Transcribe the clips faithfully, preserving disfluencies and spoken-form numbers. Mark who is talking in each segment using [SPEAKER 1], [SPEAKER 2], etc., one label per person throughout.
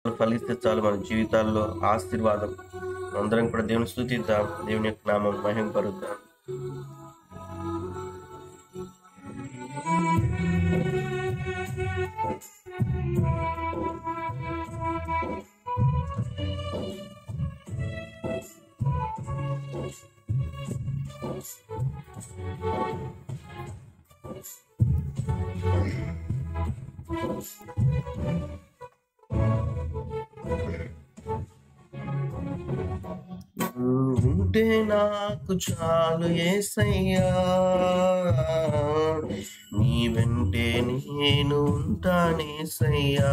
[SPEAKER 1] ఫలిస్తే చాలు మన జీవితాల్లో ఆశీర్వాదం. అందరం కూడా దేవుని స్తుతిద్దాం, దేవుని యొక్క నామం మహింపరుద్దాం. ఉంటే నాకు చాలు యేసయ్యా, నీ వెంటే నేను ఉంటానేసయ్యా.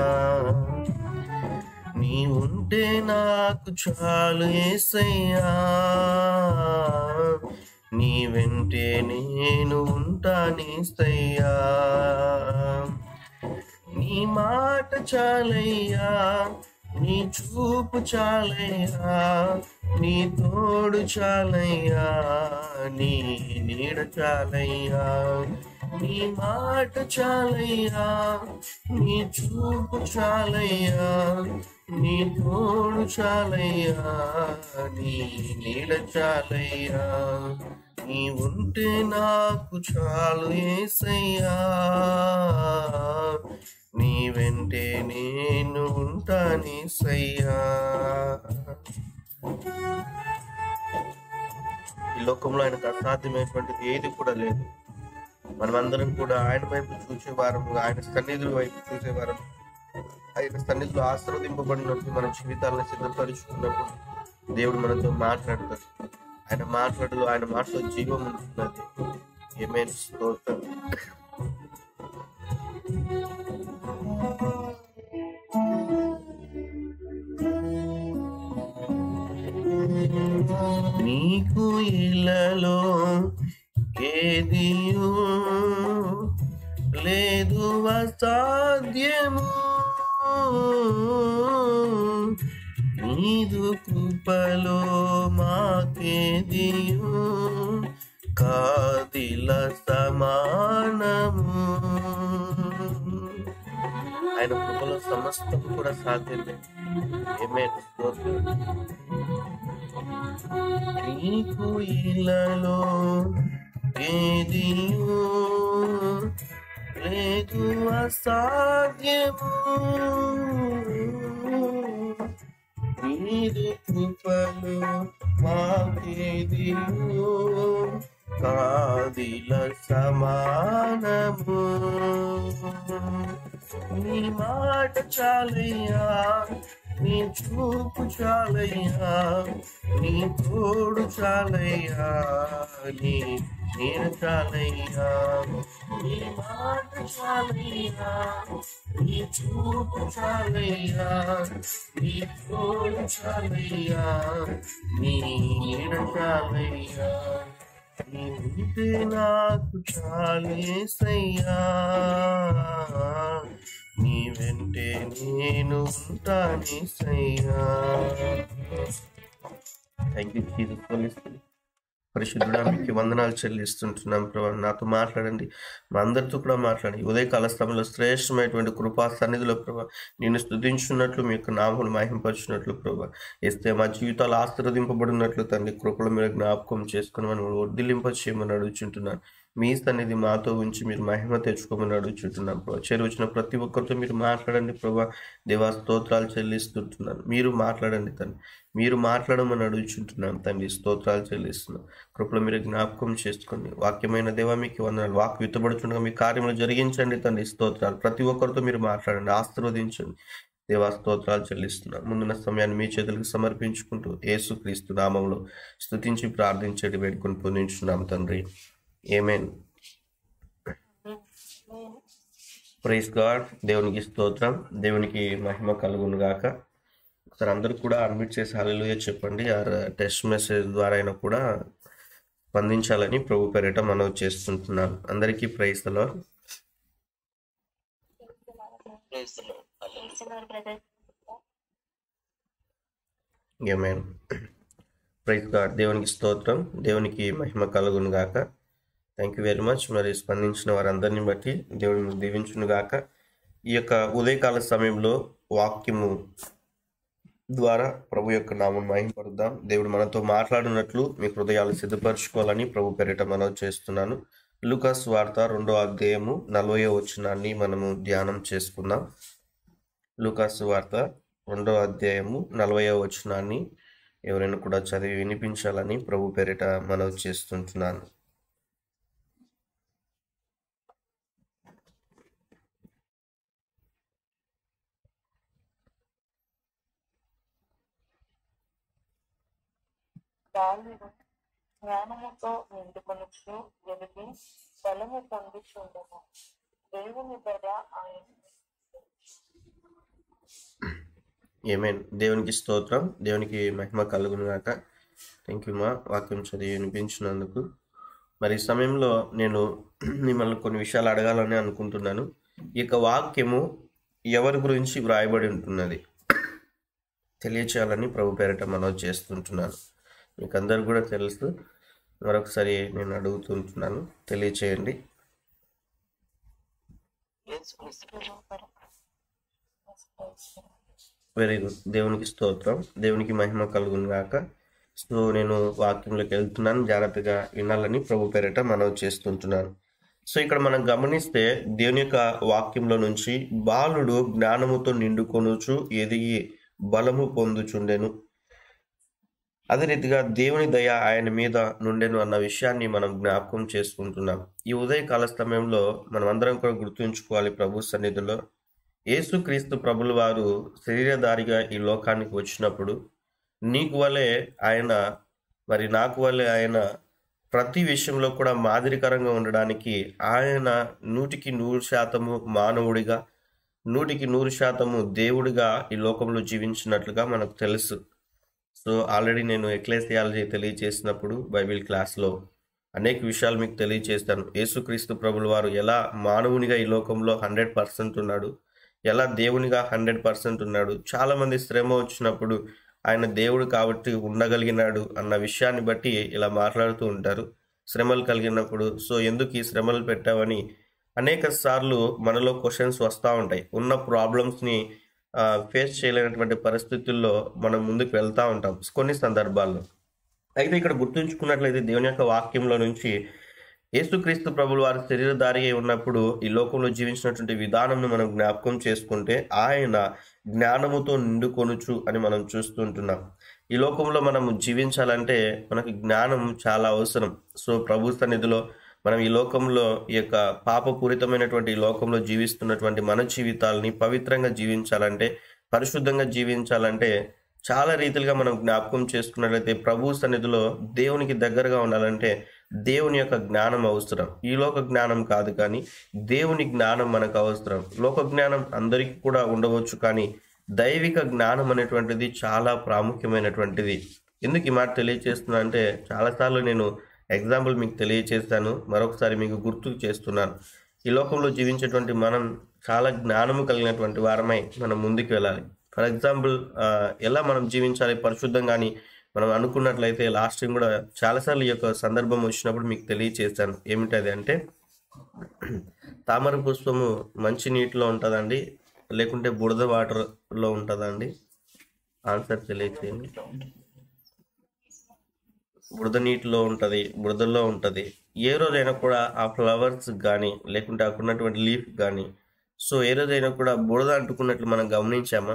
[SPEAKER 1] నీ ఉంటే నాకు చాలు యేసయ్యా, నీ వెంటే నేను ఉంటానేసయ్యా. నీ మాట చాలయ్యా, నీ చూపు చాలయ్యా, నీ తోడు చాలయ్యా, నీ నీడ చాలయ్యా. నీ మాట చాలయ్యా, నీ చూపు చాలయ్యా, నీ తోడు చాలయ్యా, నీ నీడ చాలయ్యా. నీ ఉంటే నాకు చాలు యేసయ్యా, నీ వెంటే నేను ఉంటానేసయ్యా. ఈ లోకంలో ఆయనకు అసాధ్యమైనటువంటిది ఏది కూడా లేదు. మనమందరం కూడా ఆయన వైపు చూసేవారం, ఆయన సన్నిధుల వైపు చూసేవారం. ఆయన సన్నిధిలో ఆశీర్వదింపబడినప్పుడు మన జీవితాలను సిద్ధపరుచుకున్నప్పుడు దేవుడు మనతో మాట్లాడతాడు. ఆయన మాట్లాడలు ఆయన మాటలో జీవం ఉంటున్నది. ఆమేన్, స్తోత్రం. నీకు ఇళ్ళలో ఏదియు లేదు అసాధ్యము, నీదు కృపలో మాకేదియు కాదిల సమానము. ఆయన కృపలో సమస్తం కూడా సాధ్యమే. ఆమేన్, స్తోత్రం. నీకు ఇళ్ళలో ఏదియు లేదు అసాధ్యము, నీదు కృపలో మాకేదియు కాదిల సమానము. నీ మాట చాలయ్యా, నీ చూపు చాలయ్యా, నీ తోడు చాలయ్యా, నీ నీడ చాలయ్యా. నీ మాట చాలయ్యా, నీ చూపు చాలయ్యా, నీ తోడు చాలయ్యా, నీ నీడ చాలయ్యా. నీ ఉంటే నాకు చాలు యేసయ్యా, నీ వెంటే నేను ఉంటానేసయ్యా. Thank you Jesus. ఫలిస్తుంది పరిశుద్ధుడా, మీకు వందనాలు చెల్లిస్తుంటున్నాం ప్రభా. నాతో మాట్లాడండి, మా అందరితో కూడా మాట్లాడండి. ఉదయకాల సమయంలో శ్రేష్టమైనటువంటి కృపా సన్నిధిలో ప్రభా నేను స్తుతించున్నట్లు, మీ యొక్క నామమును మహింపరచున్నట్లు ప్రభా ఇస్తే మా జీవితాలు ఆశీర్వదింపబడినట్లు తండ్రి కృపలో మీరు జ్ఞాపకం చేసుకుని మనం వర్ధిల్లింప చేయమని అడుగుచుంటున్నాను. మీ సన్నిధి మాతో ఉంచి మీరు మహిమ తెచ్చుకోమని అడుగుచుంటున్నాను ప్రభా. చేరువచ్చిన ప్రతి ఒక్కరితో మీరు మాట్లాడండి ప్రభా. దేవా స్తోత్రాలు చెల్లిస్తుంటున్నాను. మీరు మాట్లాడండి తండ్రి, మీరు మాట్లాడమని అడుగుచుంటున్నాను తండ్రి. స్తోత్రాలు చెల్లిస్తున్నాను. కృపలో మీరు జ్ఞాపకం చేసుకోండి. వాక్యమైన దేవా మీకు వందనాలు. వాక్ విత్తబడుచుండగా మీ కార్యములు జరిగించండి తండ్రి. స్తోత్రాలు. ప్రతి ఒక్కరితో మీరు మాట్లాడండి, ఆశీర్వదించండి దేవా. స్తోత్రాలు చెల్లిస్తున్నాను. ముందున్న సమయాన్ని మీ చేతులకు సమర్పించుకుంటూ యేసుక్రీస్తు నామంలో స్తుతించి ప్రార్థించండి వేడుకొని పొందించున్నాం తండ్రి. ఆమేన్. Praise God. దేవునికి స్తోత్రం, దేవునికి మహిమ కలుగును గాక. ఒకసారి అందరూ కూడా అడ్మిట్ చేసి హల్లెలూయా చెప్పండి. ఆర్ టెక్స్ట్ మెసేజ్ ద్వారా అయినా కూడా స్పందించాలని ప్రభు పేరిట మనవి చేస్తుంటున్నాను. అందరికీ praise the lord. Amen. Praise God. దేవునికి స్తోత్రం, దేవునికి మహిమ కలుగును గాక. Thank you very much. మరి స్పందించిన వారందరిని బట్టి దేవుడిని దీవించును గాక. ఈ యొక్క ఉదయకాల సమయంలో వాక్యము ద్వారా ప్రభు యొక్క నామం మహిమపరుద్దాం. దేవుడు మనతో మాట్లాడినట్లు మీ హృదయాలు సిద్ధపరచుకోవాలని ప్రభు పేరిట మనవి చేస్తున్నాను. లూకాసు వార్త రెండో అధ్యాయము నలభైవ వచనాన్ని మనము ధ్యానం చేసుకుందాం. లూకాసు వార్త రెండో అధ్యాయము నలభైవ వచనాన్ని ఎవరైనా కూడా చదివి వినిపించాలని ప్రభు పేరిట మనవి చేస్తుంటున్నాను.
[SPEAKER 2] బాలుడు జ్ఞానముతో నిండుకొనుచు వెలిగి బలము పొందుచుండెను. దేవుని దయ ఆయన.
[SPEAKER 1] ఆమేన్. దేవునికి స్తోత్రం, దేవునికి మహిమ కలుగును గాక. థ్యాంక్ యూ మా వాక్యం చదివి వినిపించినందుకు. మరి ఈ సమయంలో నేను మిమ్మల్ని కొన్ని విషయాలు అడగాలని అనుకుంటున్నాను. ఈ యొక్క వాక్యము ఎవరి గురించి వ్రాయబడి ఉంటున్నది తెలియచేయాలని ప్రభు పేరిట మనవి చేస్తుంటున్నాను. మీకు అందరు కూడా తెలుసు, మరొకసారి నేను అడుగుతుంటున్నాను, తెలియచేయండి. Very good. దేవునికి స్తోత్రం, దేవునికి మహిమ కలుగును గాక. సో నేను వాక్యంలోకి వెళ్తున్నాను, జాగ్రత్తగా వినాలని ప్రభు పేరిట మనవి చేస్తుంటున్నాను. సో ఇక్కడ మనం గమనిస్తే దేవుని యొక్క వాక్యంలో నుంచి బాలుడు జ్ఞానముతో నిండుకొనుచు ఎదిగి బలము పొందుచుండెను, అదే రీతిగా దేవుని దయ ఆయన మీద నుండెను అన్న విషయాన్ని మనం జ్ఞాపకం చేసుకుంటున్నాం. ఈ ఉదయకాల సమయంలో మనం అందరం కూడా గుర్తుంచుకోవాలి. ప్రభు సన్నిధిలో యేసుక్రీస్తు ప్రభుల వారు శరీరధారిగా ఈ లోకానికి వచ్చినప్పుడు నీకు వలె ఆయన, మరి నాకు వలె ఆయన ప్రతి విషయంలో కూడా మాదిరికరంగా ఉండడానికి ఆయన నూటికి నూరు శాతము మానవుడిగా, నూటికి నూరు శాతము దేవుడిగా ఈ లోకంలో జీవించినట్లుగా మనకు తెలుసు. సో ఆల్రెడీ నేను ఎక్లేసియాలజీ తెలియచేసినప్పుడు బైబిల్ క్లాస్లో అనేక విషయాలు మీకు తెలియచేస్తాను. యేసుక్రీస్తు ప్రభుల వారు ఎలా మానవునిగా ఈ లోకంలో హండ్రెడ్ పర్సెంట్ ఉన్నాడు, ఎలా దేవునిగా హండ్రెడ్ పర్సెంట్ ఉన్నాడు. చాలామంది శ్రమ వచ్చినప్పుడు ఆయన దేవుడు కాబట్టి ఉండగలిగినాడు అన్న విషయాన్ని బట్టి ఇలా మాట్లాడుతూ ఉంటారు శ్రమలు కలిగినప్పుడు. సో ఎందుకు ఈ శ్రమలు పెట్టావని అనేక సార్లు మనలో క్వశ్చన్స్ వస్తూ ఉంటాయి. ఉన్న ప్రాబ్లమ్స్ని ఫేస్ చేయలేనటువంటి పరిస్థితుల్లో మనం ముందుకు వెళ్తూ ఉంటాం కొన్ని సందర్భాల్లో. అయితే ఇక్కడ గుర్తుంచుకున్నట్లయితే దేవుని యొక్క వాక్యంలో నుంచి యేసుక్రీస్తు ప్రభుల వారి శరీరధారి అయి ఉన్నప్పుడు ఈ లోకంలో జీవించినటువంటి విధానంను మనం జ్ఞాపకం చేసుకుంటే ఆయన జ్ఞానముతో నిండుకొనుచు అని మనం చూస్తుంటున్నాం. ఈ లోకంలో మనం జీవించాలంటే మనకి జ్ఞానం చాలా అవసరం. సో ప్రభు సన్నిధిలో మనం ఈ లోకంలో ఈ యొక్క పాపపూరితమైనటువంటి ఈ లోకంలో జీవిస్తున్నటువంటి మన జీవితాలని పవిత్రంగా జీవించాలంటే, పరిశుద్ధంగా జీవించాలంటే చాలా రీతిలుగా మనం జ్ఞాపకం చేసుకున్నట్లయితే ప్రభు సన్నిధిలో దేవునికి దగ్గరగా ఉండాలంటే దేవుని యొక్క జ్ఞానం అవసరం. ఈ లోక జ్ఞానం కాదు, కానీ దేవుని జ్ఞానం మనకు అవసరం. లోక జ్ఞానం అందరికీ కూడా ఉండవచ్చు, కానీ దైవిక జ్ఞానం అనేటువంటిది చాలా ప్రాముఖ్యమైనటువంటిది. ఎందుకు ఈ మాట తెలియచేస్తున్నా అంటే చాలాసార్లు నేను ఎగ్జాంపుల్ మీకు తెలియచేస్తాను, మరొకసారి మీకు గుర్తు చేస్తున్నాను. ఈ లోకంలో జీవించేటువంటి మనం చాలా జ్ఞానము కలిగినటువంటి వారమై మనం ముందుకు వెళ్ళాలి. ఫర్ ఎగ్జాంపుల్ ఎలా మనం జీవించాలి పరిశుద్ధంగాని మనం అనుకున్నట్లయితే లాస్ట్ టైం కూడా చాలాసార్లు ఈ యొక్క సందర్భం వచ్చినప్పుడు మీకు తెలియచేస్తాను. ఏమిటది అంటే, తామర పుష్పము మంచి నీటిలో ఉంటుందండి లేకుంటే బురద వాటర్లో ఉంటుందండి? ఆన్సర్ తెలియచేయండి. బురద నీటిలో ఉంటుంది, బురదలో ఉంటుంది. ఏ రోజైనా కూడా ఆ ఫ్లవర్స్ కానీ లేకుంటే అక్కడ ఉన్నటువంటి లీఫ్ కానీ సో ఏ రోజైనా కూడా బురద అంటుకున్నట్లు మనం గమనించామా?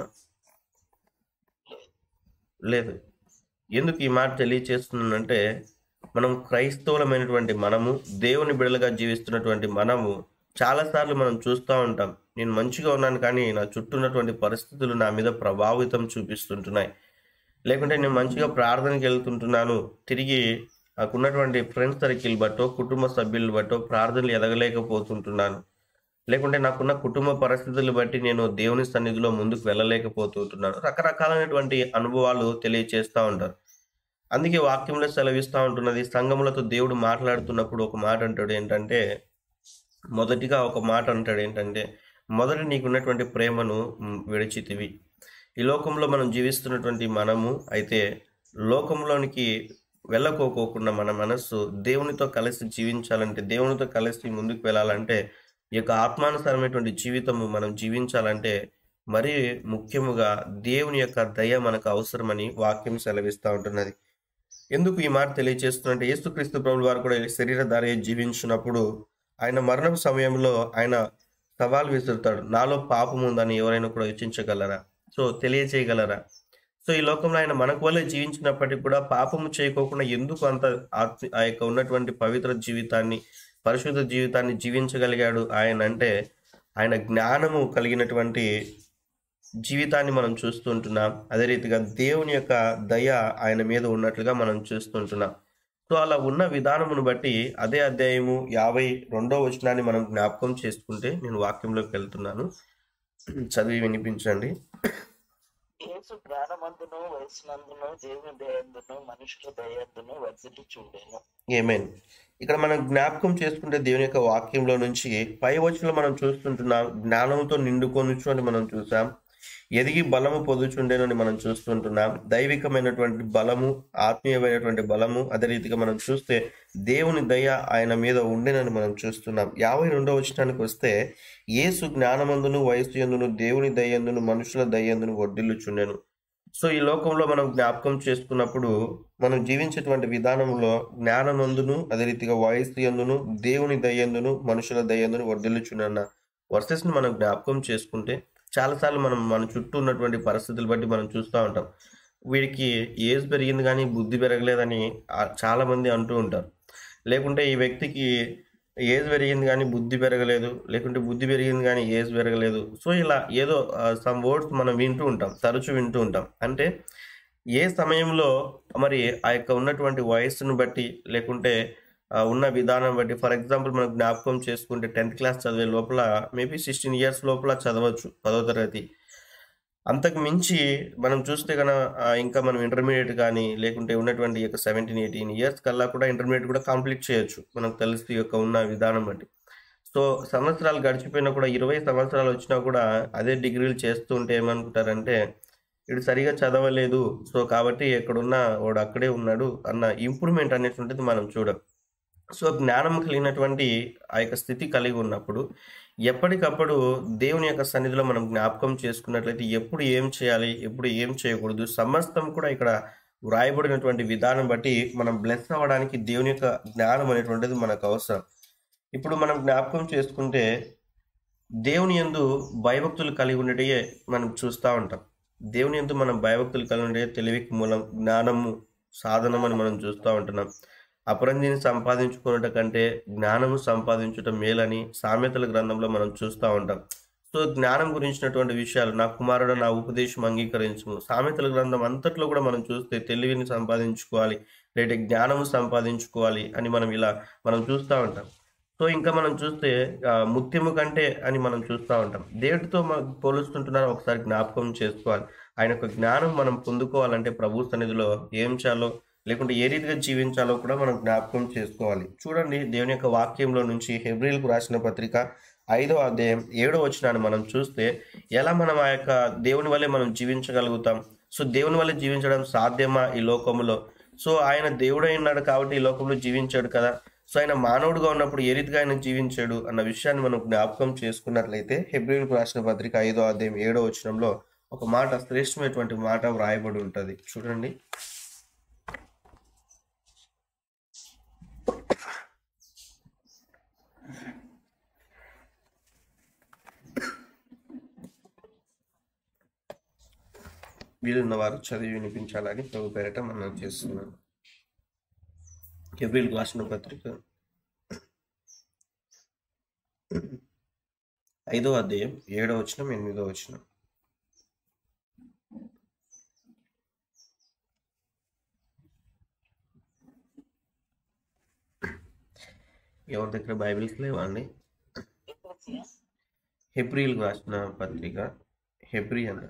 [SPEAKER 1] లేదు. ఎందుకు ఈ మాట తెలియచేస్తున్నానంటే, మనం క్రైస్తవులమైనటువంటి మనము, దేవుని బిడ్డలుగా జీవిస్తున్నటువంటి మనము చాలాసార్లు మనం చూస్తూ ఉంటాం, నేను మంచిగా ఉన్నాను కానీ నా చుట్టూ ఉన్నటువంటి పరిస్థితులు నా మీద ప్రభావితం చూపిస్తుంటున్నాయి. లేకుంటే నేను మంచిగా ప్రార్థనకి వెళ్తుంటున్నాను, తిరిగి నాకున్నటువంటి ఫ్రెండ్స్ సర్కిల్ బట్టో కుటుంబ సభ్యులు బట్టో ప్రార్థనలు ఎదగలేకపోతుంటున్నాను. లేకుంటే నాకున్న కుటుంబ పరిస్థితులు బట్టి నేను దేవుని సన్నిధిలో ముందుకు వెళ్ళలేకపోతుంటున్నాను. రకరకాలైనటువంటి అనుభవాలు తెలియచేస్తూ ఉంటారు. అందుకే వాక్యంలో సెలవిస్తూ ఉంటున్నది, సంఘములతో దేవుడు మాట్లాడుతున్నప్పుడు ఒక మాట అంటాడు ఏంటంటే, మొదటిగా ఒక మాట అంటాడు ఏంటంటే, మొదట నీకున్నటువంటి ప్రేమను విడిచితివి. ఈ లోకంలో మనం జీవిస్తున్నటువంటి మనము అయితే లోకంలోనికి వెళ్ళకోకోకుండా మన మనస్సు దేవునితో కలిసి జీవించాలంటే, దేవునితో కలిసి ముందుకు వెళ్ళాలంటే ఈ యొక్క ఆత్మానుసారమైనటువంటి జీవితము మనం జీవించాలంటే మరి ముఖ్యముగా దేవుని యొక్క దయ మనకు అవసరమని వాక్యం సెలవిస్తూ ఉంటున్నది. ఎందుకు ఈ మాట తెలియజేస్తున్నట్టే, యేసుక్రీస్తు ప్రభువు వారు కూడా శరీరధారి జీవించినప్పుడు ఆయన మరణం సమయంలో ఆయన సవాల్ విసురుతాడు, నాలో పాపం ఉందని ఎవరైనా కూడా యోచించగలరా, సో తెలియజేయగలరా? సో ఈ లోకంలో ఆయన మనకు వల్లే జీవించినప్పటికీ కూడా పాపము చేయకోకుండా ఎందుకు అంత ఆత్మ ఆ యొక్క ఉన్నటువంటి పవిత్ర జీవితాన్ని, పరిశుద్ధ జీవితాన్ని జీవించగలిగాడు ఆయన అంటే, ఆయన జ్ఞానము కలిగినటువంటి జీవితాన్ని మనం చూస్తుంటున్నాం. అదే రీతిగా దేవుని యొక్క దయ ఆయన మీద ఉన్నట్లుగా మనం చూస్తుంటున్నాం. సో అలా ఉన్న విధానమును బట్టి అదే అధ్యాయము యాభై రెండో వచనాన్ని మనం జ్ఞాపకం చేసుకుంటే, నేను వాక్యంలోకి వెళ్తున్నాను, చదివి వినిపించండి.
[SPEAKER 3] యేసు జ్ఞానమందును వయసునందును దేవుని దయందును మనుషుల దయందును వర్ధిల్లుచుండెను.
[SPEAKER 1] ఆమేన్. ఇక్కడ మనం జ్ఞాపకం చేసుకుంటే దేవుని యొక్క వాక్యంలో నుంచి పై వచనంలో మనం చూస్తుంటున్నాం, జ్ఞానంతో నిండుకొనుచు అని మనం చూసాం. ఎదిగి బలము పొందుచుండేనని మనం చూస్తుంటున్నాం. దైవికమైనటువంటి బలము, ఆత్మీయమైనటువంటి బలము, అదే రీతిగా మనం చూస్తే దేవుని దయ ఆయన మీద ఉండేనని మనం చూస్తున్నాం. యాభై రెండో వచనానికి వస్తే, యేసు జ్ఞానమందును వయస్సు యందును దేవుని దయందును మనుషుల దయందును వర్ధిల్లుచుండెను. సో ఈ లోకంలో మనం జ్ఞాపకం చేసుకున్నప్పుడు మనం జీవించేటువంటి విధానంలో జ్ఞానమందును అదే రీతిగా వయస్సు యందును దేవుని దయందును మనుషుల దయందును వర్ధిల్లుచుండెన్న వర్సెస్ని మనం జ్ఞాపకం చేసుకుంటే, చాలాసార్లు మనం మన చుట్టూ ఉన్నటువంటి పరిస్థితులు బట్టి మనం చూస్తూ ఉంటాం, వీడికి ఏజ్ పెరిగింది కానీ బుద్ధి పెరగలేదని చాలామంది అంటూ ఉంటారు. లేకుంటే ఈ వ్యక్తికి ఏజ్ పెరిగింది కానీ బుద్ధి పెరగలేదు, లేకుంటే బుద్ధి పెరిగింది కానీ ఏజ్ పెరగలేదు. సో ఇలా ఏదో సమ్ వర్డ్స్ మనం వింటూ ఉంటాం, తరచూ వింటూ ఉంటాం. అంటే ఏ సమయంలో మరి ఆ యొక్క ఉన్నటువంటి వయస్సును బట్టి, లేకుంటే ఉన్న విధానం బట్టి, ఫర్ ఎగ్జాంపుల్ మనం జ్ఞాపకం చేసుకుంటే టెన్త్ క్లాస్ చదివే లోపల మేబీ సిక్స్టీన్ ఇయర్స్ లోపల చదవచ్చు పదో తరగతి. అంతకు మించి మనం చూస్తే కనుక ఇంకా మనం ఇంటర్మీడియట్ కానీ, లేకుంటే ఉన్నటువంటి యొక్క సెవెంటీన్ ఎయిటీన్ ఇయర్స్ కల్లా కూడా ఇంటర్మీడియట్ కూడా కంప్లీట్ చేయొచ్చు మనకు తెలిసి యొక్క ఉన్న విధానం బట్టి. సో సంవత్సరాలు గడిచిపోయినా కూడా, ఇరవై సంవత్సరాలు వచ్చినా కూడా అదే డిగ్రీలు చేస్తూ ఉంటే ఏమనుకుంటారంటే, వీడు సరిగా చదవలేదు, సో కాబట్టి ఎక్కడున్నా వాడు అక్కడే ఉన్నాడు అన్న ఇంప్రూవ్మెంట్ అనేటువంటిది మనం చూడం. సో జ్ఞానం కలిగినటువంటి ఆ యొక్క స్థితి కలిగి ఉన్నప్పుడు ఎప్పటికప్పుడు దేవుని యొక్క సన్నిధిలో మనం జ్ఞాపకం చేసుకున్నట్లయితే ఎప్పుడు ఏం చేయాలి, ఎప్పుడు ఏం చేయకూడదు, సమస్తం కూడా ఇక్కడ వ్రాయబడినటువంటి విధానం బట్టి మనం బ్లెస్ అవ్వడానికి దేవుని యొక్క జ్ఞానం అనేటువంటిది మనకు అవసరం. ఇప్పుడు మనం జ్ఞాపకం చేసుకుంటే దేవుని యందు భయభక్తులు కలిగి ఉండటే మనం చూస్తూ ఉంటాం. దేవుని యందు మనం భయభక్తులు కలిగి ఉండే తెలివికి మూలం జ్ఞానము సాధనం అని మనం చూస్తూ ఉంటున్నాం. అపరంజిని సంపాదించుకున్నట కంటే జ్ఞానము సంపాదించటం మేలని సామెతల గ్రంథంలో మనం చూస్తూ ఉంటాం. సో జ్ఞానం గురించినటువంటి విషయాలు, నా కుమారుడు నా ఉపదేశం అంగీకరించుము, సామెతల గ్రంథం అంతట్లో కూడా మనం చూస్తే తెలివిని సంపాదించుకోవాలి, లేదా జ్ఞానము సంపాదించుకోవాలి అని మనం ఇలా మనం చూస్తూ ఉంటాం. సో ఇంకా మనం చూస్తే ముత్యము కంటే అని మనం చూస్తూ ఉంటాం. దేవుడితో మనం పోలుస్తుంటున్నారో ఒకసారి జ్ఞాపకం చేసుకోవాలి. ఆయన యొక్క జ్ఞానం మనం పొందుకోవాలంటే ప్రభు సన్నిధిలో ఏం చేయాలో, లేకుంటే ఏ రీతిగా జీవించాలో కూడా మనం జ్ఞాపకం చేసుకోవాలి. చూడండి, దేవుని యొక్క వాక్యంలో నుంచి హెబ్రీలకు రాసిన పత్రిక ఐదో అధ్యాయం ఏడో వచనాన్ని మనం చూస్తే, ఎలా మనం ఆ యొక్క దేవుని వల్లే మనం జీవించగలుగుతాం, సో దేవుని వల్లే జీవించడం సాధ్యమా ఈ లోకంలో? సో ఆయన దేవుడై ఉన్నాడు కాబట్టి ఈ లోకంలో జీవించాడు కదా, సో ఆయన మానవుడుగా ఉన్నప్పుడు ఏ రీతిగా ఆయన జీవించాడు అన్న విషయాన్ని మనం జ్ఞాపకం చేసుకున్నట్లయితే, హెబ్రీలకు రాసిన పత్రిక ఐదో అధ్యాయం ఏడో వచనంలో ఒక మాట, శ్రేష్టమైనటువంటి మాట వ్రాయబడి ఉంటుంది. చూడండి, వీలున్న వారు చదివి వినిపించాలని ప్రభు పేరట మనం చేస్తున్నాను. హెబ్రీలకు రాసిన పత్రిక ఐదో అధ్యాయం ఏడో వచనం ఎనిమిదో వచనం. ఎవరి దగ్గర బైబిల్స్ లేవా అండి? హెబ్రీలకు రాసిన పత్రిక, హెబ్రీ అన్న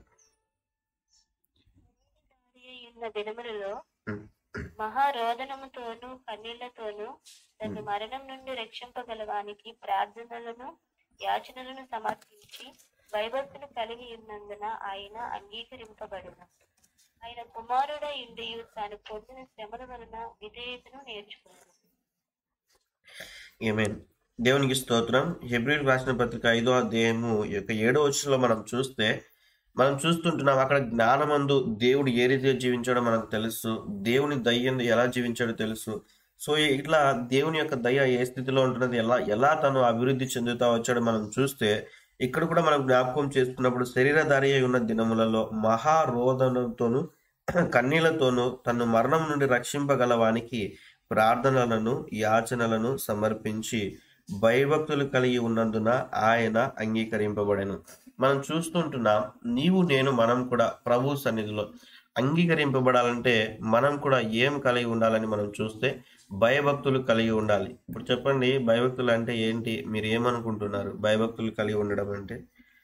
[SPEAKER 2] దినములలో మహారోదనముతోను కన్నీళ్లతోను తను మరణం నుండి రక్షింపగలవానికి ప్రార్థనలను యాచనలను సమర్పించి భయభక్తులు కలిగి ఉన్నందున ఆయన అంగీకరింపబడును. ఆయన కుమారుడ ఇండియు తాను పొందిన శ్రమల వలన విధేయతను నేర్చుకున్నాను.
[SPEAKER 1] ఆమేన్. దేవునికి స్తోత్రం. హెబ్రీయులకు రాసిన పత్రిక ఐదో అధ్యాయము యొక్క ఏడో వచనంలో మనం చూస్తే మనం చూస్తుంటున్నాం అక్కడ జ్ఞానమందు దేవుడు ఏ రీతిగా జీవించాడో మనకు తెలుసు, దేవుని దయ్యందు ఎలా జీవించాడో తెలుసు. సో ఇట్లా దేవుని యొక్క దయ ఏ స్థితిలో ఉంటున్నది, ఎలా ఎలా తను అభివృద్ధి చెందుతా వచ్చాడో మనం చూస్తే ఇక్కడ కూడా మనం జ్ఞాపకం చేసుకున్నప్పుడు శరీరధారి అయి ఉన్న దినములలో మహారోదనతోను కన్నీళ్లతోనూ తను మరణం నుండి రక్షింపగల వానికి ప్రార్థనలను యాచనలను సమర్పించి భయభక్తులు కలిగి ఉన్నందున ఆయన అంగీకరింపబడెను. మనం చూస్తుంటున్నాం నీవు నేను మనం కూడా ప్రభు సన్నిధిలో అంగీకరింపబడాలంటే మనం కూడా ఏం కలిగి ఉండాలని మనం చూస్తే భయభక్తులు కలిగి ఉండాలి. ఇప్పుడు చెప్పండి, భయభక్తులు అంటే ఏంటి? మీరు ఏమనుకుంటున్నారు భయభక్తులు కలిగి ఉండడం అంటే?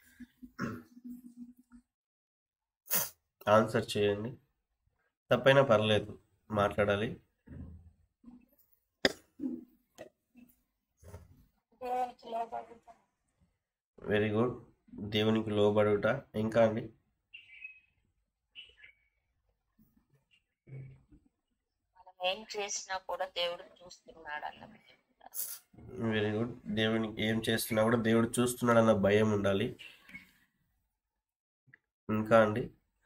[SPEAKER 1] ఆన్సర్ చేయండి, తప్పైనా పర్లేదు, మాట్లాడాలి. వెరీ గుడ్, దేవునికి లోబడుట. ఇంకా అండి?
[SPEAKER 4] మనం ఏం చేసినా కూడా దేవుడు చూస్తున్నాడు అన్న భయం ఉండాలి.
[SPEAKER 1] వెరీ గుడ్, దేవునికి ఏం చేస్తున్నా కూడా దేవుడు చూస్తున్నాడు అన్న భయం ఉండాలి. ఇంకా అండి?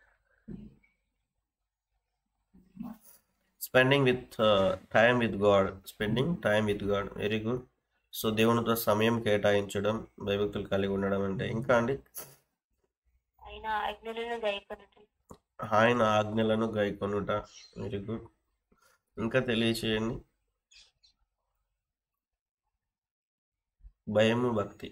[SPEAKER 1] Spending with time with God, spending time with God. Very good. So దేవునితో సమయం కేటాయించడం భయభక్తులు కలిగి ఉండడం అంటే. ఇంకా అండి?
[SPEAKER 2] ఆయన ఆజ్ఞలను గైకొనుట.
[SPEAKER 1] ఆయన ఆజ్ఞలను గైకొనుట. Very good. ఇంకా తెలియచేయండి. భయము, భక్తి.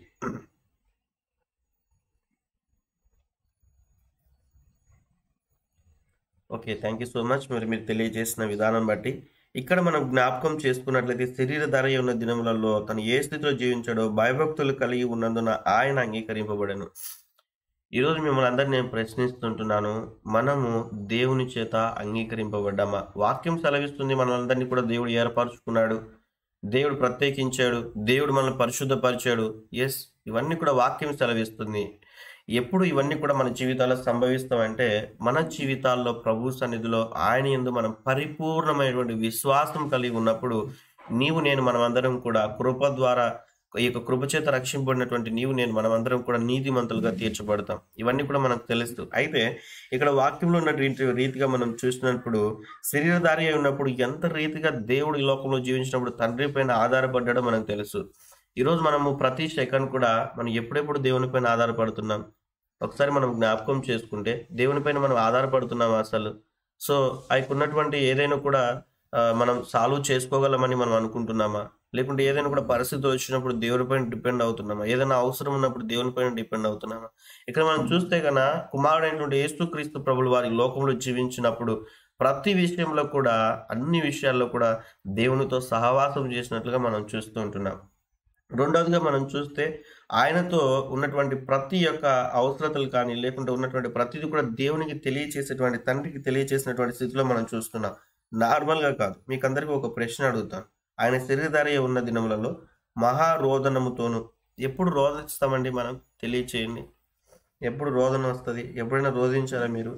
[SPEAKER 1] Okay, thank you so much. మరి మీరు తెలియజేసిన విధానం బట్టి ఇక్కడ మనం జ్ఞాపకం చేసుకున్నట్లయితే శరీర ధర ఉన్న దినములలో తను ఏ స్థితిలో జీవించాడో భయభక్తులు కలిగి ఉన్నందున ఆయన అంగీకరింపబడెను. ఈరోజు మిమ్మల్ని అందరినీ నేను ప్రశ్నిస్తుంటున్నాను, మనము దేవుని చేత అంగీకరింపబడ్డామా? వాక్యం సెలవిస్తుంది మనందరినీ కూడా దేవుడు ఏర్పరచుకున్నాడు, దేవుడు ప్రత్యేకించాడు, దేవుడు మనల్ని పరిశుద్ధపరిచాడు. ఎస్, ఇవన్నీ కూడా వాక్యం సెలవిస్తుంది. ఎప్పుడు ఇవన్నీ కూడా మన జీవితాల్లో సంభవిస్తామంటే మన జీవితాల్లో ప్రభు సన్నిధిలో ఆయన యందు మనం పరిపూర్ణమైనటువంటి విశ్వాసం కలిగి ఉన్నప్పుడు నీవు నేను మనమందరం కూడా కృప ద్వారా ఈ యొక్క కృపచేత రక్షింపబడినటువంటి నీవు నేను మనమందరం కూడా నీతిమంతులుగా తీర్చబడతాం. ఇవన్నీ కూడా మనకు తెలుస్తూ అయితే ఇక్కడ వాక్యంలో ఉన్నటువంటి రీతిగా మనం చూసినప్పుడు శరీరధారి అయి ఉన్నప్పుడు ఎంత రీతిగా దేవుడు ఈ లోకంలో జీవించినప్పుడు తండ్రి పైన ఆధారపడ్డాడో మనకు తెలుసు. ఈరోజు మనము ప్రతి సెకండ్ కూడా మనం ఎప్పుడెప్పుడు దేవుని పైన ఆధారపడుతున్నాం? ఒకసారి మనం జ్ఞాపకం చేసుకుంటే దేవుని పైన మనం ఆధారపడుతున్నాం అసలు? సో ఆయనకున్నటువంటి ఏదైనా కూడా మనం సాల్వ్ చేసుకోగలమని మనం అనుకుంటున్నామా? లేకుంటే ఏదైనా కూడా పరిస్థితి వచ్చినప్పుడు దేవుని పైన డిపెండ్ అవుతున్నామా? ఏదైనా అవసరం ఉన్నప్పుడు దేవుని పైన డిపెండ్ అవుతున్నామా? ఇక్కడ మనం చూస్తే కన్నా కుమారుడైనటువంటి యేసుక్రీస్తు ప్రభులు వారి లోకంలో జీవించినప్పుడు ప్రతి విషయంలో కూడా అన్ని విషయాల్లో కూడా దేవునితో సహవాసం చేసినట్లుగా మనం చూస్తూ ఉంటున్నాం. రెండవదిగా మనం చూస్తే ఆయనతో ఉన్నటువంటి ప్రతి ఒక్క అవసరతలు కానీ లేకుంటే ఉన్నటువంటి ప్రతిదీ కూడా దేవునికి తెలియచేసేటువంటి తండ్రికి తెలియచేసినటువంటి స్థితిలో మనం చూస్తున్నాం. నార్మల్గా కాదు. మీకు అందరికీ ఒక ప్రశ్న అడుగుతాను, ఆయన శరీరధారి ఉన్న దినములలో మహారోదనముతోను ఎప్పుడు రోధిస్తామండి మనం? తెలియచేయండి. ఎప్పుడు రోదన వస్తుంది? ఎప్పుడైనా రోధించారా మీరు?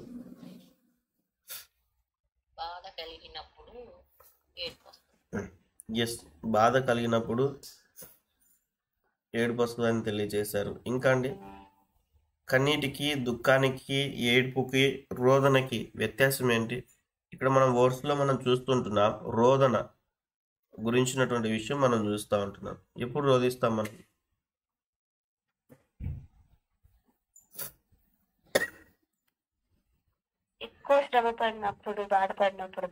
[SPEAKER 4] బాధ కలిగినప్పుడు ఏడుపు వస్తుంది.
[SPEAKER 1] ఎస్, బాధ కలిగినప్పుడు ఏడుపు వస్తుందని తెలియజేశారు. ఇంకా అండి? కన్నీటికి, దుఃఖానికి, ఏడుపుకి, రోదనకి వ్యత్యాసం ఏంటి? ఇక్కడ మనం వర్డ్స్లో మనం చూస్తుంటున్నాం రోదన గురించినటువంటి విషయం మనం చూస్తూ ఉంటున్నాం. ఎప్పుడు రోధిస్తాం మనం?
[SPEAKER 2] ఎక్కువ శ్రమ పడినప్పుడు, బాధపడినప్పుడు.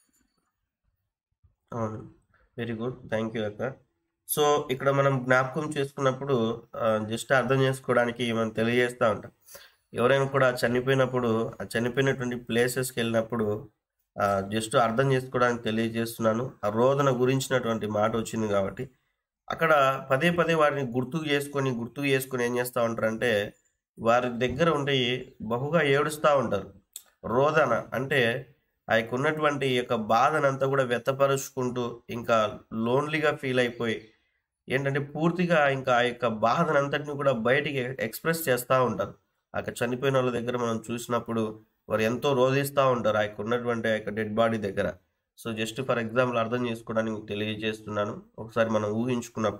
[SPEAKER 1] అవును, వెరీ గుడ్, థ్యాంక్ యూ అక్క. సో ఇక్కడ మనం జ్ఞాపకం చేసుకున్నప్పుడు జస్ట్ అర్థం చేసుకోవడానికి మనం తెలియజేస్తూ ఉంటాం. ఎవరైనా కూడా చనిపోయినప్పుడు ఆ చనిపోయినటువంటి ప్లేసెస్కి వెళ్ళినప్పుడు జస్ట్ అర్థం చేసుకోవడానికి తెలియజేస్తున్నాను. ఆ రోదన గురించినటువంటి మాట వచ్చింది కాబట్టి అక్కడ పదే పదే వారిని గుర్తుకు చేసుకొని గుర్తుకు చేసుకొని ఏం చేస్తూ ఉంటారంటే వారి దగ్గర ఉండి బహుగా ఏడుస్తూ ఉంటారు. రోదన అంటే ఆ యొక్క ఉన్నటువంటి యొక్క బాధనంతా కూడా వ్యక్తపరుచుకుంటూ ఇంకా లోన్లీగా ఫీల్ అయిపోయి ఏంటంటే పూర్తిగా ఇంకా ఆ యొక్క బాధనంతటిని కూడా బయటికి ఎక్స్ప్రెస్ చేస్తూ ఉంటారు. ఆ యొక్క చనిపోయిన వాళ్ళ దగ్గర మనం చూసినప్పుడు వారు ఎంతో రోధిస్తూ ఉంటారు ఆ యొక్క ఉన్నటువంటి ఆ యొక్క డెడ్ బాడీ దగ్గర. సో జస్ట్ ఫర్ ఎగ్జాంపుల్ అర్థం చేసుకోవడానికి తెలియజేస్తున్నాను. ఒకసారి మనం ఊహించుకున్నప్పుడు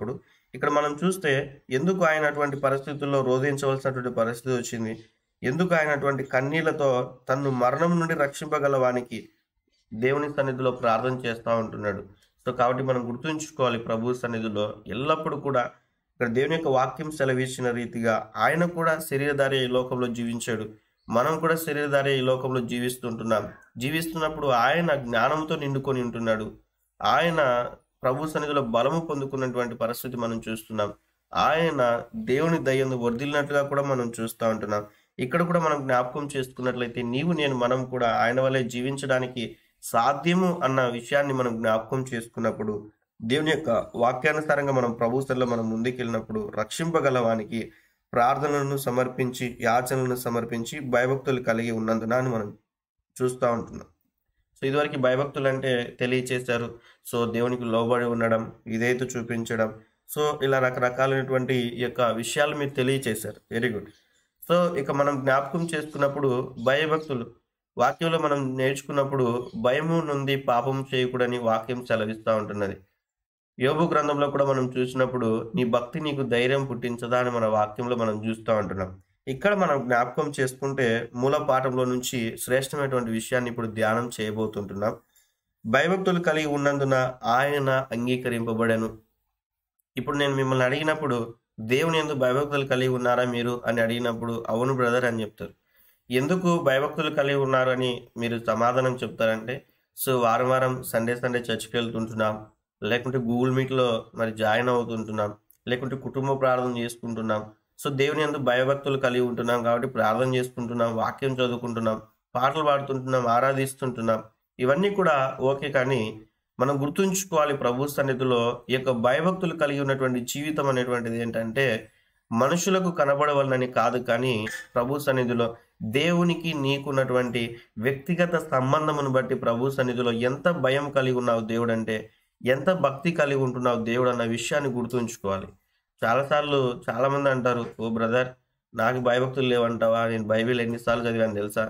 [SPEAKER 1] ఇక్కడ మనం చూస్తే ఎందుకు ఆయన అటువంటి పరిస్థితుల్లో రోధించవలసినటువంటి పరిస్థితి వచ్చింది, ఎందుకు ఆయన అటువంటి కన్నీళ్లతో తన్ను మరణం నుండి రక్షింపగల వానికి దేవుని సన్నిధిలో ప్రార్థన చేస్తూ ఉంటున్నాడు. సో కాబట్టి మనం గుర్తుంచుకోవాలి, ప్రభు సన్నిధిలో ఎల్లప్పుడూ కూడా ఇక్కడ దేవుని యొక్క వాక్యం సెలవిచ్చిన రీతిగా ఆయన కూడా శరీరధారి ఈ లోకంలో జీవించాడు. మనం కూడా శరీరధారి ఈ లోకంలో జీవిస్తుంటున్నాం. జీవిస్తున్నప్పుడు ఆయన జ్ఞానంతో నిండుకొని ఉంటున్నాడు. ఆయన ప్రభు సన్నిధిలో బలము పొందుకున్నటువంటి పరిస్థితి మనం చూస్తున్నాం. ఆయన దేవుని దయ్యందు వర్ధిల్లినట్లుగా కూడా మనం చూస్తూ ఉంటున్నాం. ఇక్కడ కూడా మనం జ్ఞాపకం చేసుకున్నట్లయితే నీవు నేను మనం కూడా ఆయన వల్లే జీవించడానికి సాధ్యము అన్న విషయాన్ని మనం జ్ఞాపకం చేసుకున్నప్పుడు, దేవుని యొక్క వాక్యానుసారంగా మనం ప్రభు సన్నిధిలో మనం ముందుకెళ్ళినప్పుడు రక్షింపగలవానికి ప్రార్థనలను సమర్పించి యాచనలను సమర్పించి భయభక్తులు కలిగి ఉన్నందున అని మనం చూస్తూ ఉంటున్నాం. సో ఇదివరకు భయభక్తులు అంటే తెలియచేశారు. సో దేవునికి లోబడి ఉండడం, విధేయత చూపించడం, సో ఇలా రకరకాలైనటువంటి ఈ యొక్క విషయాలు మీరు తెలియచేశారు. Very good. సో ఇక మనం జ్ఞాపకం చేసుకున్నప్పుడు భయభక్తులు వాక్యంలో మనం నేర్చుకున్నప్పుడు భయము నుండి పాపం చేయకూడని వాక్యం సెలవిస్తూ ఉంటున్నది. యోబు గ్రంథంలో కూడా మనం చూసినప్పుడు నీ భక్తి నీకు ధైర్యం పుట్టించదా అని మన వాక్యంలో మనం చూస్తూ ఉంటున్నాం. ఇక్కడ మనం జ్ఞాపకం చేసుకుంటే మూల పాఠంలో నుంచి శ్రేష్టమైనటువంటి విషయాన్ని ఇప్పుడు ధ్యానం చేయబోతుంటున్నాం. భయభక్తులు కలిగి ఉన్నందున ఆయన అంగీకరింపబడెను. ఇప్పుడు నేను మిమ్మల్ని అడిగినప్పుడు దేవుని యందు భయభక్తులు కలిగి ఉన్నారా మీరు అని అడిగినప్పుడు అవును బ్రదర్ అని చెప్తారు. ఎందుకు భయభక్తులు కలిగి ఉన్నారు అని మీరు సమాధానం చెప్తారంటే, సో వారం వారం సండే సండే చర్చికి వెళ్తుంటున్నాం, లేకుంటే గూగుల్ మీట్లో మరి జాయిన్ అవుతుంటున్నాం, లేకుంటే కుటుంబ ప్రార్థన చేసుకుంటున్నాం. సో దేవుని యందు భయభక్తులు కలిగి ఉంటున్నాం కాబట్టి ప్రార్థన చేసుకుంటున్నాం, వాక్యం చదువుకుంటున్నాం, పాటలు పాడుతుంటున్నాం, ఆరాధిస్తుంటున్నాం. ఇవన్నీ కూడా ఓకే, కానీ మనం గుర్తుంచుకోవాలి ప్రభు సన్నిధిలో ఈ యొక్క భయభక్తులు కలిగి ఉన్నటువంటి జీవితం అనేటువంటిది ఏంటంటే మనుషులకు కనబడవలనని కాదు, కానీ ప్రభు సన్నిధిలో దేవునికి నీకున్నటువంటి వ్యక్తిగత సంబంధమును బట్టి ప్రభు సన్నిధిలో ఎంత భయం కలిగి ఉన్నావు దేవుడు అంటే, ఎంత భక్తి కలిగి ఉంటున్నావు దేవుడు అన్న విషయాన్ని గుర్తుంచుకోవాలి. చాలాసార్లు చాలామంది అంటారు, ఓ బ్రదర్ నాకు భయభక్తులు లేవంటావా, నేను బైబిల్ ఎన్నిసార్లు చదివాను తెలుసా,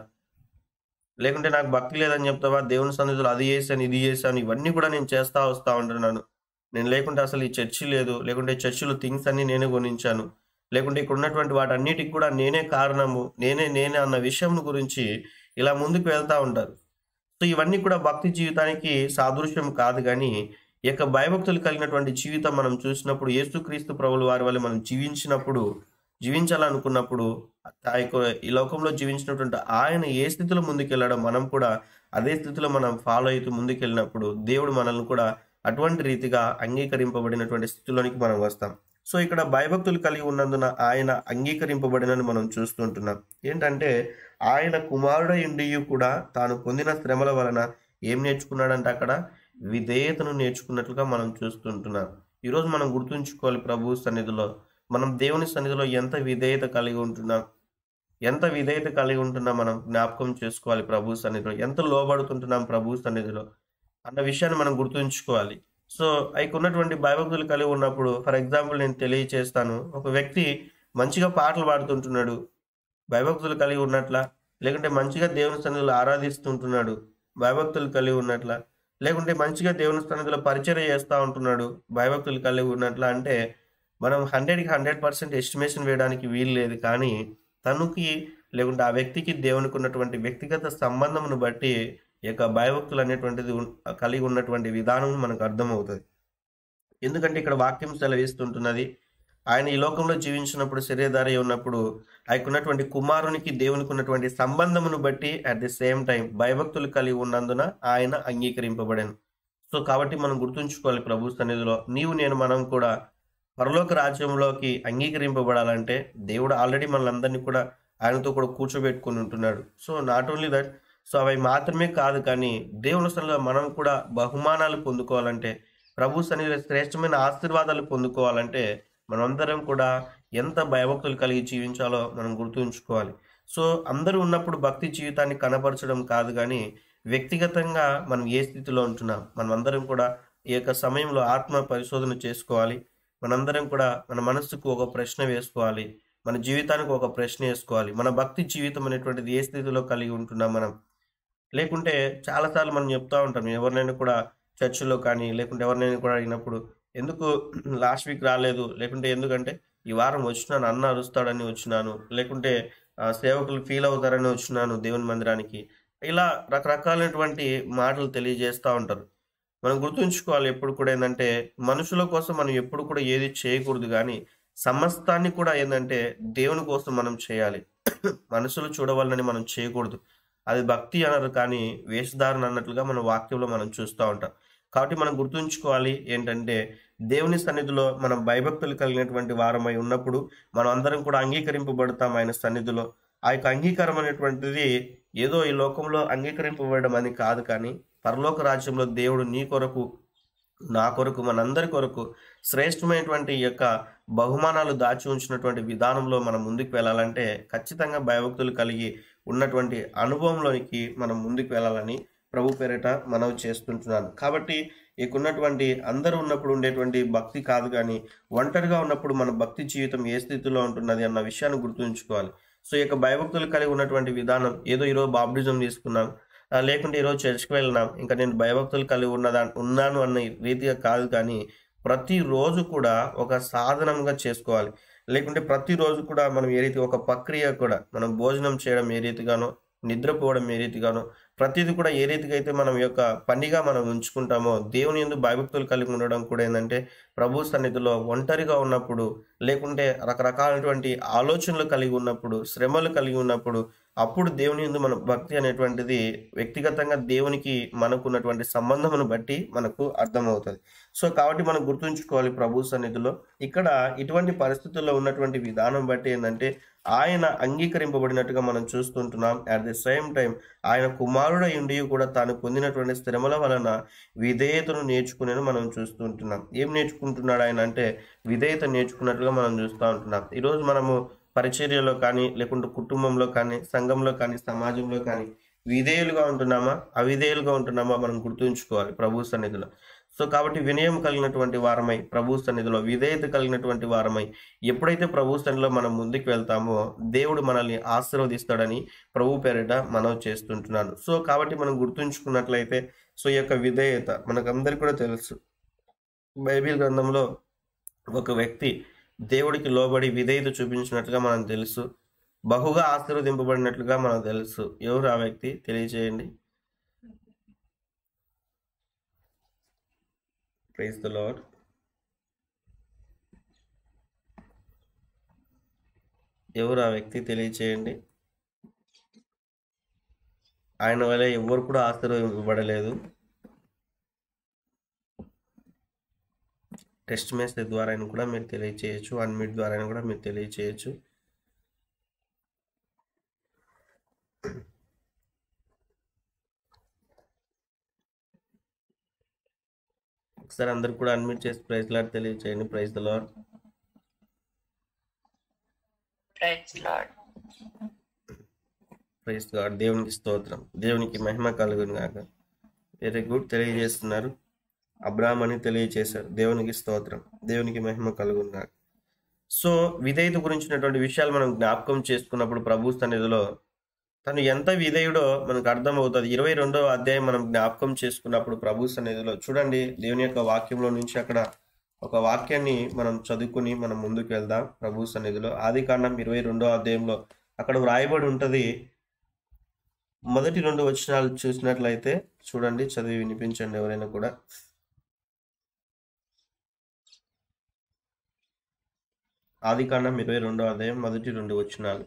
[SPEAKER 1] లేకుంటే నాకు భక్తి లేదని చెప్తావా, దేవుని సన్నిధిలో అది చేశాను ఇది చేశాను ఇవన్నీ కూడా నేను చేస్తా వస్తా ఉంటున్నాను, నేను లేకుంటే అసలు ఈ చర్చి లేదు, లేకుంటే చర్చిలో థింగ్స్ అన్ని నేనే కొనించాను, లేకుంటే ఇక్కడ ఉన్నటువంటి వాటన్నిటికి కూడా నేనే కారణము, నేనే నేనే అన్న విషయం గురించి ఇలా ముందుకు వెళ్తూ ఉంటారు. సో ఇవన్నీ కూడా భక్తి జీవితానికి సాదృశ్యం కాదు, కానీ ఈ యొక్క భయభక్తులు కలిగినటువంటి జీవితం మనం చూసినప్పుడు యేసుక్రీస్తు ప్రభుల వారి వల్ల మనం జీవించినప్పుడు జీవించాలనుకున్నప్పుడు ఆ యొక్క ఈ లోకంలో జీవించినటువంటి ఆయన ఏ స్థితిలో ముందుకెళ్ళడం మనం కూడా అదే స్థితిలో మనం ఫాలో అవుతూ ముందుకెళ్ళినప్పుడు దేవుడు మనల్ని కూడా అటువంటి రీతిగా అంగీకరింపబడినటువంటి స్థితిలోనికి మనం వస్తాం. సో ఇక్కడ భయభక్తులు కలిగి ఉన్నందున ఆయన అంగీకరింపబడినని మనం చూస్తుంటున్నాం. ఏంటంటే ఆయన కుమారుడు ఇండియు కూడా తాను పొందిన శ్రమల వలన ఏం నేర్చుకున్నాడంటే అక్కడ విధేయతను నేర్చుకున్నట్లుగా మనం చూస్తుంటున్నాం. ఈరోజు మనం గుర్తుంచుకోవాలి, ప్రభు సన్నిధిలో మనం దేవుని సన్నిధిలో ఎంత విధేయత కలిగి ఉంటున్నాం, ఎంత విధేయత కలిగి ఉంటున్నాం మనం జ్ఞాపకం చేసుకోవాలి. ప్రభు సన్నిధిలో ఎంత లోబడుతుంటున్నాం ప్రభు సన్నిధిలో అన్న విషయాన్ని మనం గుర్తుంచుకోవాలి. సో అయికు ఉన్నటువంటి భయభక్తులు కలిగి ఉన్నప్పుడు, ఫర్ ఎగ్జాంపుల్ నేను తెలియచేస్తాను, ఒక వ్యక్తి మంచిగా పాటలు పాడుతుంటున్నాడు, భయభక్తులు కలిగి ఉన్నట్ల, లేకుంటే మంచిగా దేవుని సన్నిధిలో ఆరాధిస్తుంటున్నాడు, భయభక్తులు కలిగి ఉన్నట్ల, లేకుంటే మంచిగా దేవుని సన్నిధిలో పరిచయం చేస్తూ ఉంటున్నాడు, భయభక్తులు కలిగి ఉన్నట్ల అంటే మనం హండ్రెడ్కి హండ్రెడ్ పర్సెంట్ ఎస్టిమేషన్ వేయడానికి వీలు లేదు. కానీ తనకి లేకుంటే ఆ వ్యక్తికి దేవునికి ఉన్నటువంటి వ్యక్తిగత సంబంధమును బట్టి ఈ యొక్క భయభక్తులు అనేటువంటిది కలిగి ఉన్నటువంటి విధానం మనకు అర్థమవుతుంది. ఎందుకంటే ఇక్కడ వాక్యం సెలవిస్తుంటున్నది, ఆయన ఈ లోకంలో జీవించినప్పుడు శరీరధారి ఉన్నప్పుడు ఆయనకున్నటువంటి కుమారునికి దేవునికి ఉన్నటువంటి సంబంధమును బట్టి అట్ ది సేమ్ టైం భయభక్తులు కలిగి ఉన్నందున ఆయన అంగీకరింపబడాను. సో కాబట్టి మనం గుర్తుంచుకోవాలి, ప్రభు సన్నిధిలో నీవు నేను మనం కూడా పరలోక రాజ్యంలోకి అంగీకరింపబడాలంటే దేవుడు ఆల్రెడీ మనలందరినీ కూడా ఆయనతో కూడా కూర్చోబెట్టుకుని ఉంటున్నాడు. So not only that, so అవి మాత్రమే కాదు, కానీ దేవుని సన్నిధిలో మనం కూడా బహుమానాలు పొందుకోవాలంటే, ప్రభు సన్నిధిలో శ్రేష్టమైన ఆశీర్వాదాలు పొందుకోవాలంటే మనమందరం కూడా ఎంత భయభక్తులు కలిగి జీవించాలో మనం గుర్తుంచుకోవాలి. సో అందరూ ఉన్నప్పుడు భక్తి జీవితాన్ని కనపరచడం కాదు, కానీ వ్యక్తిగతంగా మనం ఏ స్థితిలో ఉంటున్నాం మనమందరం కూడా ఈ యొక్క సమయంలో ఆత్మ పరిశోధన చేసుకోవాలి. మనందరం కూడా మన మనస్సుకు ఒక ప్రశ్న వేసుకోవాలి, మన జీవితానికి ఒక ప్రశ్న వేసుకోవాలి, మన భక్తి జీవితం అనేటువంటిది ఏ స్థితిలో కలిగి ఉంటున్నాం మనం. లేకుంటే చాలాసార్లు మనం చెప్తూ ఉంటాం, ఎవరినైనా కూడా చర్చిలో కానీ లేకుంటే ఎవరినైనా కూడా అడిగినప్పుడు ఎందుకు లాస్ట్ వీక్ రాలేదు, లేకుంటే ఎందుకంటే ఈ వారం వచ్చినాను అన్న అరుస్తాడని వచ్చినాను, లేకుంటే ఆ, సేవకులు ఫీల్ అవుతారని వచ్చినాను దేవుని మందిరానికి. ఇలా రకరకాలైనటువంటి మాటలు తెలియజేస్తూ ఉంటారు. మనం గుర్తుంచుకోవాలి ఎప్పుడు కూడా ఏంటంటే మనుషుల కోసం మనం ఎప్పుడు కూడా ఏది చేయకూడదు, కానీ సమస్తాన్ని కూడా ఏంటంటే దేవుని కోసం మనం చేయాలి. మనుషులు చూడవాలని మనం చేయకూడదు. అది భక్తి అనరు, కానీ వేషధారణ అన్నట్లుగా మన వాక్యంలో మనం చూస్తూ ఉంటాం. కాబట్టి మనం గుర్తుంచుకోవాలి ఏంటంటే దేవుని సన్నిధిలో మనం భయభక్తులు కలిగినటువంటి వారమై ఉన్నప్పుడు మనం అందరం కూడా అంగీకరింపబడతాం ఆయన సన్నిధిలో. ఆ యొక్క అంగీకారం అనేటువంటిది ఏదో ఈ లోకంలో అంగీకరింపబడడం అని కాదు, కానీ పరలోక రాజ్యంలో దేవుడు నీ కొరకు, నా కొరకు, మనందరి కొరకు శ్రేష్టమైనటువంటి ఈ యొక్క బహుమానాలు దాచి ఉంచినటువంటి విధానంలో మనం ముందుకు వెళ్ళాలంటే ఖచ్చితంగా భయభక్తులు కలిగి ఉన్నటువంటి అనుభవంలోనికి మనం ముందుకు వెళ్ళాలని ప్రభు పేరిట మనవి చేస్తుంటున్నాను. కాబట్టి ఇక ఉన్నటువంటి అందరూ ఉన్నప్పుడు ఉండేటువంటి భక్తి కాదు, కానీ ఒంటరిగా ఉన్నప్పుడు మన భక్తి జీవితం ఏ స్థితిలో ఉంటున్నది అన్న విషయాన్ని గుర్తుంచుకోవాలి. సో ఈ యొక్క భయభక్తులు కలిగి ఉన్నటువంటి విధానం ఏదో ఈరోజు బాప్టిజం తీసుకున్నాం, ఆ, లేకుంటే ఈరోజు చర్చికి వెళ్ళినాం, ఇంకా నేను భయభక్తులు కలిగి ఉన్నదా ఉన్నాను అన్న రీతిగా కాదు, కానీ ప్రతిరోజు కూడా ఒక సాధనంగా చేసుకోవాలి. లేకుంటే ప్రతిరోజు కూడా మనం ఏ రీతి ఒక ప్రక్రియ కూడా మనం భోజనం చేయడం ఏ రీతిగానో, నిద్రపోవడం ఏ రీతిగానో, ప్రతిదీ కూడా ఏ రీతిగా అయితే మనం యొక్క పనిగా మనం ఉంచుకుంటామో దేవుని యందు భయభక్తులు కలిగి ఉండడం కూడా ఏంటంటే ప్రభు సన్నిధిలో ఒంటరిగా ఉన్నప్పుడు, లేకుంటే రకరకాలైనటువంటి ఆలోచనలు కలిగి ఉన్నప్పుడు, శ్రమలు కలిగి ఉన్నప్పుడు, అప్పుడు దేవుని యందు మన భక్తి అనేటువంటిది వ్యక్తిగతంగా దేవునికి మనకు ఉన్నటువంటి సంబంధమును బట్టి మనకు అర్థమవుతుంది. సో కాబట్టి మనం గుర్తుంచుకోవాలి ప్రభు సన్నిధిలో ఇక్కడ ఇటువంటి పరిస్థితుల్లో ఉన్నటువంటి విధానం బట్టి ఏంటంటే ఆయన అంగీకరింపబడినట్టుగా మనం చూస్తుంటున్నాం. అట్ ది సేమ్ టైం ఆయన కుమారుడై ఉండి కూడా తాను పొందినటువంటి శ్రమల వలన విధేయతను నేర్చుకునేను మనం చూస్తుంటున్నాం. ఏం నేర్చుకుంటున్నాడు ఆయన అంటే విధేయత నేర్చుకున్నట్లుగా మనం చూస్తూ ఉంటున్నాం. ఈరోజు మనము పరిచర్యలో కానీ, లేకుంటే కుటుంబంలో కానీ, సంఘంలో కానీ, సమాజంలో కానీ విధేయులుగా ఉంటున్నామా, అవిధేయులుగా ఉంటున్నామా మనం గుర్తుంచుకోవాలి ప్రభు సన్నిధిలో. సో కాబట్టి వినయం కలిగినటువంటి వారమై, ప్రభు సన్నిధిలో విధేయత కలిగినటువంటి వారమై ఎప్పుడైతే ప్రభు సన్నిధిలో మనం ముందుకు వెళ్తామో దేవుడు మనల్ని ఆశీర్వదిస్తాడని ప్రభు పేరిట మనం చేస్తుంటున్నాను. సో కాబట్టి మనం గుర్తుంచుకున్నట్లయితే సో ఈ యొక్క విధేయత మనకందరికీ కూడా తెలుసు. బైబిల్ గ్రంథంలో ఒక వ్యక్తి దేవుడికి లోబడి విధేయత చూపించినట్లుగా మనం తెలుసు, బహుగా ఆశీర్వదింపబడినట్లుగా మనకు తెలుసు. ఎవరు ఆ వ్యక్తి తెలియజేయండి. Praise the lord. ఎవరు ఆ వ్యక్తి తెలియచేయండి. ఆయన వల్ల ఎవరు కూడా ఆశీర్వదింపబడలేదు. టెక్స్ట్ మెసేజ్ ద్వారా కూడా మీరు తెలియచేయచ్చు, అన్మిట్ ద్వారా కూడా మీరు తెలియచేయచ్చు. ఒకసారి అందరు కూడా అన్మిట్ చేసి ప్రైజ్ లార్డ్ తెలియచేయండి. Praise the lord.
[SPEAKER 4] Praise lord.
[SPEAKER 1] Praise God. దేవునికి స్తోత్రం, దేవునికి మహిమ కలుగును గాక. వెరీ గుడ్, తెలియజేస్తున్నారు. అబ్రాహం అని తెలియచేశారు. దేవునికి స్తోత్రం, దేవునికి మహిమ కలుగును గాక. సో విధేయత గురించినటువంటి విషయాలు మనం జ్ఞాపకం చేసుకున్నప్పుడు ప్రభు సన్నిధిలో తను ఎంత విధేయుడో మనకు అర్థమవుతుంది. ఇరవై రెండవ అధ్యాయం మనం జ్ఞాపకం చేసుకున్నప్పుడు ప్రభు సన్నిధిలో చూడండి, దేవుని యొక్క వాక్యంలో నుంచి అక్కడ ఒక వాక్యాన్ని మనం చదువుకుని మనం ముందుకు వెళ్దాం. ప్రభు సన్నిధిలో ఆది కాండం ఇరవై రెండవ అధ్యాయంలో అక్కడ వ్రాయబడి ఉంటుంది. మొదటి రెండు వచనాలు చూసినట్లయితే చూడండి, చదివి వినిపించండి ఎవరైనా కూడా. ఆది కాండం ఇరవై రెండవ అధ్యాయం మొదటి రెండు వచనాలు.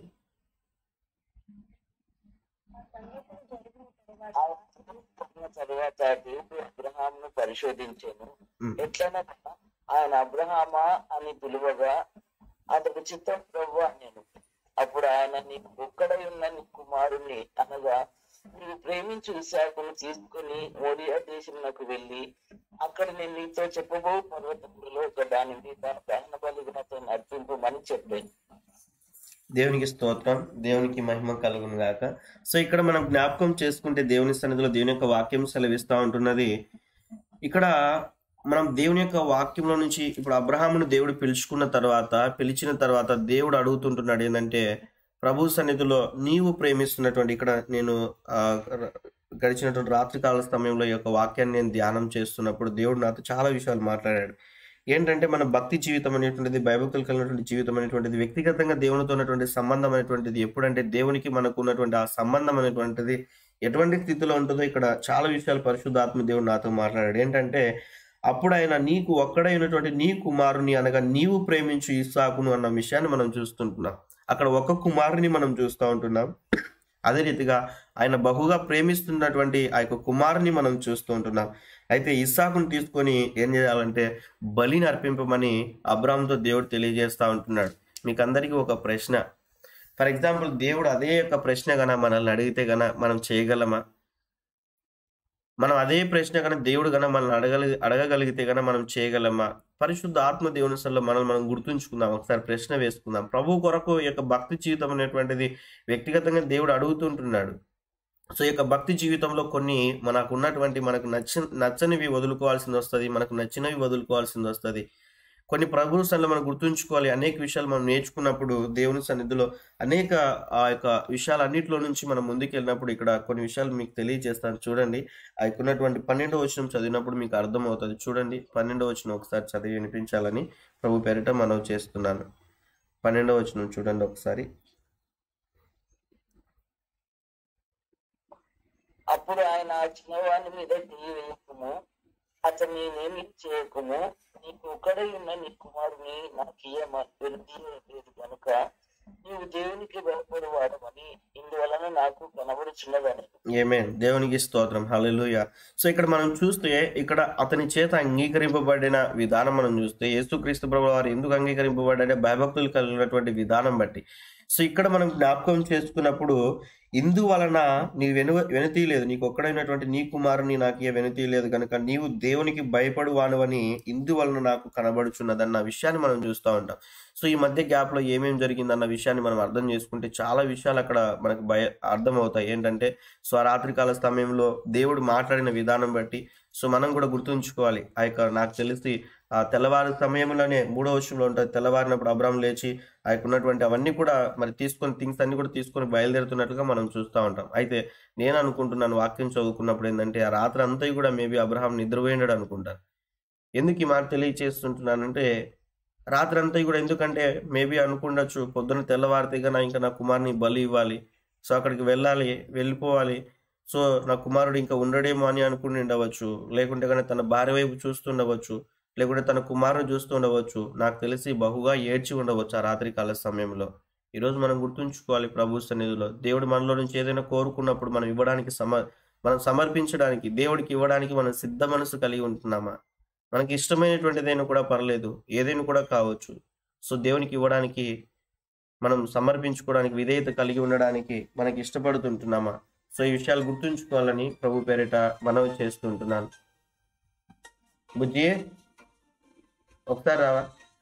[SPEAKER 3] తర్వాత దేవుడు అబ్రహామును పరిశోధించాను.
[SPEAKER 1] ఉమ్,
[SPEAKER 3] ఎట్లనగా ఆయన అబ్రహామా అని పిలువగా అతడు చిత్తం ప్రభు నేను. అప్పుడు ఆయన నీకు ఒక్కడై ఉన్న నీ కుమారుణ్ణి అనగా నీవు ప్రేమించు ఇస్సాకును తీసుకుని మోరియా దేశంలోకి వెళ్ళి అక్కడ నేను నీతో చెప్పబో పర్వతములలో ఒక దాని మీద దహన బలిగా నడిపింపమని చెప్పాను.
[SPEAKER 1] దేవునికి స్తోత్రం, దేవునికి మహిమ కలుగును గాక. సో ఇక్కడ మనం జ్ఞాపకం చేసుకుంటే దేవుని సన్నిధిలో దేవుని యొక్క వాక్యం సెలవిస్తూ ఉంటున్నది. ఇక్కడ మనం దేవుని యొక్క వాక్యంలో నుంచి ఇప్పుడు అబ్రహామును దేవుడు పిలుచుకున్న తర్వాత, పిలిచిన తర్వాత దేవుడు అడుగుతుంటున్నాడు ఏంటంటే ప్రభు సన్నిధిలో నీవు ప్రేమిస్తున్నటువంటి, ఇక్కడ నేను ఆ గడిచినటువంటి రాత్రికాల సమయంలో ఈ యొక్క వాక్యాన్ని నేను ధ్యానం చేస్తున్నప్పుడు దేవుడు నాతో చాలా విషయాలు మాట్లాడాడు. ఏంటంటే మన భక్తి జీవితం అనేటువంటిది, బైబిల్ కలిగినటువంటి జీవితం అనేటువంటిది, వ్యక్తిగతంగా దేవునితో ఉన్నటువంటి సంబంధం అనేటువంటిది ఎప్పుడంటే దేవునికి మనకు ఉన్నటువంటి ఆ సంబంధం అనేటువంటిది ఎటువంటి స్థితిలో ఉంటుందో ఇక్కడ చాలా విషయాలు పరిశుద్ధాత్మ దేవుడు నాతో మాట్లాడాడు. ఏంటంటే అప్పుడు ఆయన నీకు ఒక్కడైనటువంటి నీ కుమారుని అనగా నీవు ప్రేమించు ఇస్సాకును అన్న విషయాన్ని మనం చూస్తుంటున్నాం. అక్కడ ఒక కుమారుని మనం చూస్తూ ఉంటున్నాం. అదే రీతిగా ఆయన బహుగా ప్రేమిస్తున్నటువంటి ఆ యొక్క కుమారుని మనం చూస్తూ ఉంటున్నాం. అయితే ఇస్సాకును తీసుకొని ఏం చేయాలంటే బలిని అర్పింపమని అబ్రాహాముతో దేవుడు తెలియజేస్తూ ఉంటున్నాడు. మీకు అందరికీ ఒక ప్రశ్న, ఫర్ ఎగ్జాంపుల్ దేవుడు అదే యొక్క ప్రశ్న గన మనల్ని అడిగితే గన మనం చేయగలమా? మనం అదే ప్రశ్న కన్నా దేవుడు కన్నా మనల్ని అడగలి అడగగలిగితే కన్నా మనం చేయగలమా? పరిశుద్ధ ఆత్మ దేవుని సల్లో మనల్ని మనం గుర్తుంచుకుందాం. ఒకసారి ప్రశ్న వేసుకుందాం. ప్రభు కొరకు ఈ యొక్క భక్తి జీవితం అనేటువంటిది వ్యక్తిగతంగా దేవుడు అడుగుతుంటున్నాడు. సో ఈ యొక్క భక్తి జీవితంలో కొన్ని మనకు ఉన్నటువంటి మనకు నచ్చి నచ్చనివి వదులుకోవాల్సింది వస్తుంది, మనకు నచ్చినవి వదులుకోవాల్సింది వస్తుంది. కొన్ని ప్రభు సన్నిధిలో మనం గుర్తుంచుకోవాలి. అనేక విషయాలు మనం నేర్చుకున్నప్పుడు దేవుని సన్నిధిలో అనేక ఆ యొక్క విషయాలన్నింటిలో నుంచి మనం ముందుకు వెళ్ళినప్పుడు ఇక్కడ కొన్ని విషయాలు మీకు తెలియజేస్తాను. చూడండి, ఆ ఉన్నటువంటి పన్నెండవ వచనం చదివినప్పుడు మీకు అర్థమవుతుంది. చూడండి, పన్నెండవ వచనం ఒకసారి చదివి వినిపించాలని ప్రభు పేరిట మనం చేస్తున్నాను. పన్నెండవ వచనం చూడండి ఒకసారి.
[SPEAKER 3] అప్పుడు ఆయన ఆ చిన్నవాని మీద దిగి వేయకుము, అతన్ని నేమి చేయకుము, నీకు ఒకడై ఉన్న నీ కుమారుని నాకు ఇయ్యలేదు కనుక నీవు దేవునికి భయపడవాడమని ఇందువలన నాకు కనబడుచున్నదని.
[SPEAKER 1] ఆమేన్. దేవునికి స్తోత్రం. హల్లెలూయా. సో ఇక్కడ మనం చూస్తే ఇక్కడ అతని చేత అంగీకరింపబడిన విధానం మనం చూస్తే యేసుక్రీస్తు ప్రభువు వారు ఎందుకు అంగీకరింపబడ్డాడే భయభక్తులు కలిగినటువంటి విధానం బట్టి. సో ఇక్కడ మనం జ్ఞాపకం చేసుకున్నప్పుడు ఇందువలన నీ వెను వెనుతీయలేదు, నీకు ఒక్కడైనటువంటి నీ కుమారుని నాకు ఏ వెనుతీయలేదు కనుక నీవు దేవునికి భయపడువానువని ఇందువలన నాకు కనబడుచున్నదన్న విషయాన్ని మనం చూస్తూ ఉంటాం. సో ఈ మధ్య గ్యాప్లో ఏమేమి జరిగిందన్న విషయాన్ని మనం అర్థం చేసుకుంటే చాలా విషయాలు అక్కడ మనకు భయ అర్థమవుతాయి. ఏంటంటే సో ఆ రాత్రికాల సమయంలో దేవుడు మాట్లాడిన విధానం బట్టి సో మనం కూడా గుర్తుంచుకోవాలి. ఆ యొక్క నాకు తెలిసి ఆ తెల్లవారు సమయంలోనే మూడో వచనంలో ఉంటుంది, తెల్లవారినప్పుడు అబ్రాహాము లేచి ఆ యొక్క ఉన్నటువంటి అవన్నీ కూడా మరి తీసుకొని థింగ్స్ అన్ని కూడా తీసుకొని బయలుదేరుతున్నట్లుగా మనం చూస్తూ ఉంటాం. అయితే నేను అనుకుంటున్నాను వాక్యం చదువుకున్నప్పుడు ఏంటంటే ఆ రాత్రి అంతా కూడా మేబీ అబ్రాహాం నిద్రపోయినాడు అనుకుంటాను. ఎందుకు ఈ మాట తెలియచేస్తుంటున్నానంటే రాత్రి అంతా కూడా ఎందుకంటే మేబీ అనుకుండొచ్చు పొద్దున్న తెల్లవారితేగా నా ఇంకా నా కుమారుని బలి ఇవ్వాలి, సో అక్కడికి వెళ్ళాలి, వెళ్ళిపోవాలి, సో నా కుమారుడు ఇంకా ఉండడేమో అని అనుకుని ఉండవచ్చు, లేకుంటే కానీ తన భార్య వైపు చూస్తుండవచ్చు, లేకుంటే తన కుమారుని చూస్తూ ఉండవచ్చు. నాకు తెలిసి బహుగా ఏడ్చి ఉండవచ్చు ఆ రాత్రి కాల సమయంలో. ఈరోజు మనం గుర్తుంచుకోవాలి ప్రభు సన్నిధిలో దేవుడు మనలో నుంచి ఏదైనా కోరుకున్నప్పుడు మనం ఇవ్వడానికి సమ మనం సమర్పించడానికి దేవుడికి ఇవ్వడానికి మనం సిద్ధ మనసు కలిగి ఉంటున్నామా? మనకి ఇష్టమైనటువంటిదైనా కూడా పర్లేదు, ఏదైనా కూడా కావచ్చు. సో దేవునికి ఇవ్వడానికి మనం సమర్పించుకోవడానికి విధేయత కలిగి ఉండడానికి మనకి ఇష్టపడుతుంటున్నామా? సో ఈ విషయాలు గుర్తుంచుకోవాలని ప్రభు పేరిట మనవి చేస్తుంటున్నాను. బుజ్జి ఒకసారి రావా?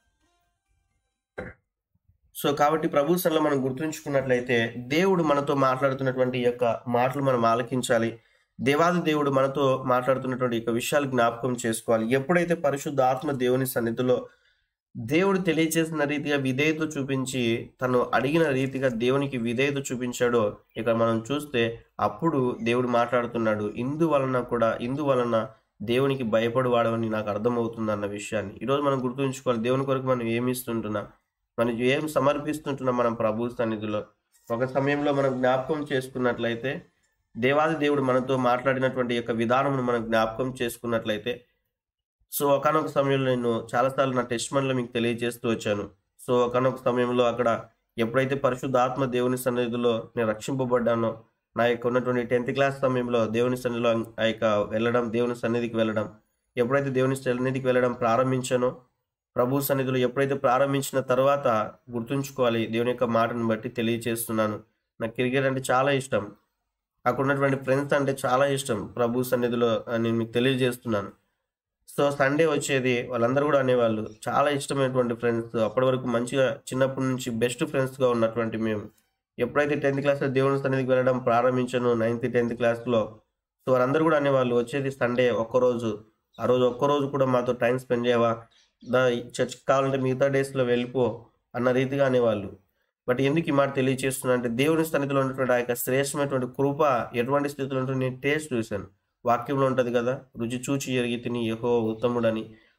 [SPEAKER 1] సో కాబట్టి ప్రభు సన్నిధిలో మనం గుర్తుంచుకున్నట్లయితే దేవుడు మనతో మాట్లాడుతున్నటువంటి యొక్క మాటలు మనం ఆలకించాలి. దేవాది దేవుడు మనతో మాట్లాడుతున్నటువంటి యొక్క విషయాలు జ్ఞాపకం చేసుకోవాలి. ఎప్పుడైతే పరిశుద్ధ ఆత్మ దేవుని సన్నిధిలో దేవుడు తెలియచేసిన రీతిగా విధేయత చూపించి తను అడిగిన రీతిగా దేవునికి విధేయత చూపించాడో ఇక్కడ మనం చూస్తే అప్పుడు దేవుడు మాట్లాడుతున్నాడు. ఇందువలన కూడా ఇందువలన దేవునికి భయపడువాడని నాకు అర్థమవుతుంది అన్న విషయాన్ని ఈరోజు మనం గుర్తుంచుకోవాలి. దేవుని కొరకు మనం ఏమి ఇస్తుంటున్నాం, మనం ఏం సమర్పిస్తుంటున్నాం మనం ప్రభు సన్నిధిలో. ఒక సమయంలో మనం జ్ఞాపకం చేసుకున్నట్లయితే దేవాది దేవుడు మనతో మాట్లాడినటువంటి యొక్క విధానం మనం జ్ఞాపకం చేసుకున్నట్లయితే సో ఒకనొక సమయంలో నేను చాలాసార్లు నా టెస్ట్ మనలో మీకు తెలియజేస్తూ వచ్చాను. సో ఒకనొక సమయంలో అక్కడ ఎప్పుడైతే పరిశుద్ధ ఆత్మ దేవుని సన్నిధిలో నేను రక్షింపబడ్డానో నా యొక్క ఉన్నటువంటి టెన్త్ క్లాస్ సమయంలో దేవుని సన్నిధిలో ఆ యొక్క వెళ్ళడం, దేవుని సన్నిధికి వెళ్ళడం, ఎప్పుడైతే దేవుని సన్నిధికి వెళ్ళడం ప్రారంభించానో ప్రభు సన్నిధిలో ఎప్పుడైతే ప్రారంభించిన తర్వాత గుర్తుంచుకోవాలి దేవుని యొక్క మాటను బట్టి తెలియజేస్తున్నాను. నాకు క్రికెట్ అంటే చాలా ఇష్టం, అక్కడ ఉన్నటువంటి ఫ్రెండ్స్ అంటే చాలా ఇష్టం ప్రభు సన్నిధిలో నేను మీకు తెలియజేస్తున్నాను. సో సండే వచ్చేది వాళ్ళందరూ కూడా అనేవాళ్ళు చాలా ఇష్టమైనటువంటి ఫ్రెండ్స్, అప్పటి వరకు మంచిగా చిన్నప్పటి నుంచి బెస్ట్ ఫ్రెండ్స్గా ఉన్నటువంటి మేము ఎప్పుడైతే టెన్త్ క్లాస్లో దేవుని సన్నిధికి వెళ్ళడం ప్రారంభించాను నైన్త్ టెన్త్ క్లాస్లో, సో వారందరూ కూడా అనేవాళ్ళు వచ్చేది సండే ఒక్కరోజు, ఆ రోజు ఒక్కరోజు కూడా మాతో టైం స్పెండ్ చేయవా, దా చర్చ్కి కావాలంటే మిగతా డేస్లో వెళ్ళిపో అన్న రీతిగా అనేవాళ్ళు. బట్ ఎందుకు ఈ మాట తెలియజేస్తున్నా అంటే దేవుని సన్నిధిలో ఉన్నటువంటి ఆ యొక్క శ్రేష్టమైనటువంటి కృప ఎటువంటి స్థితిలో ఉంటుందో నేను టేస్ట్ చూశాను. వాక్యంలో ఉంటుంది కదా, రుచి చూచి ఎరిగి తిని యెహోవా ఉత్తముడని.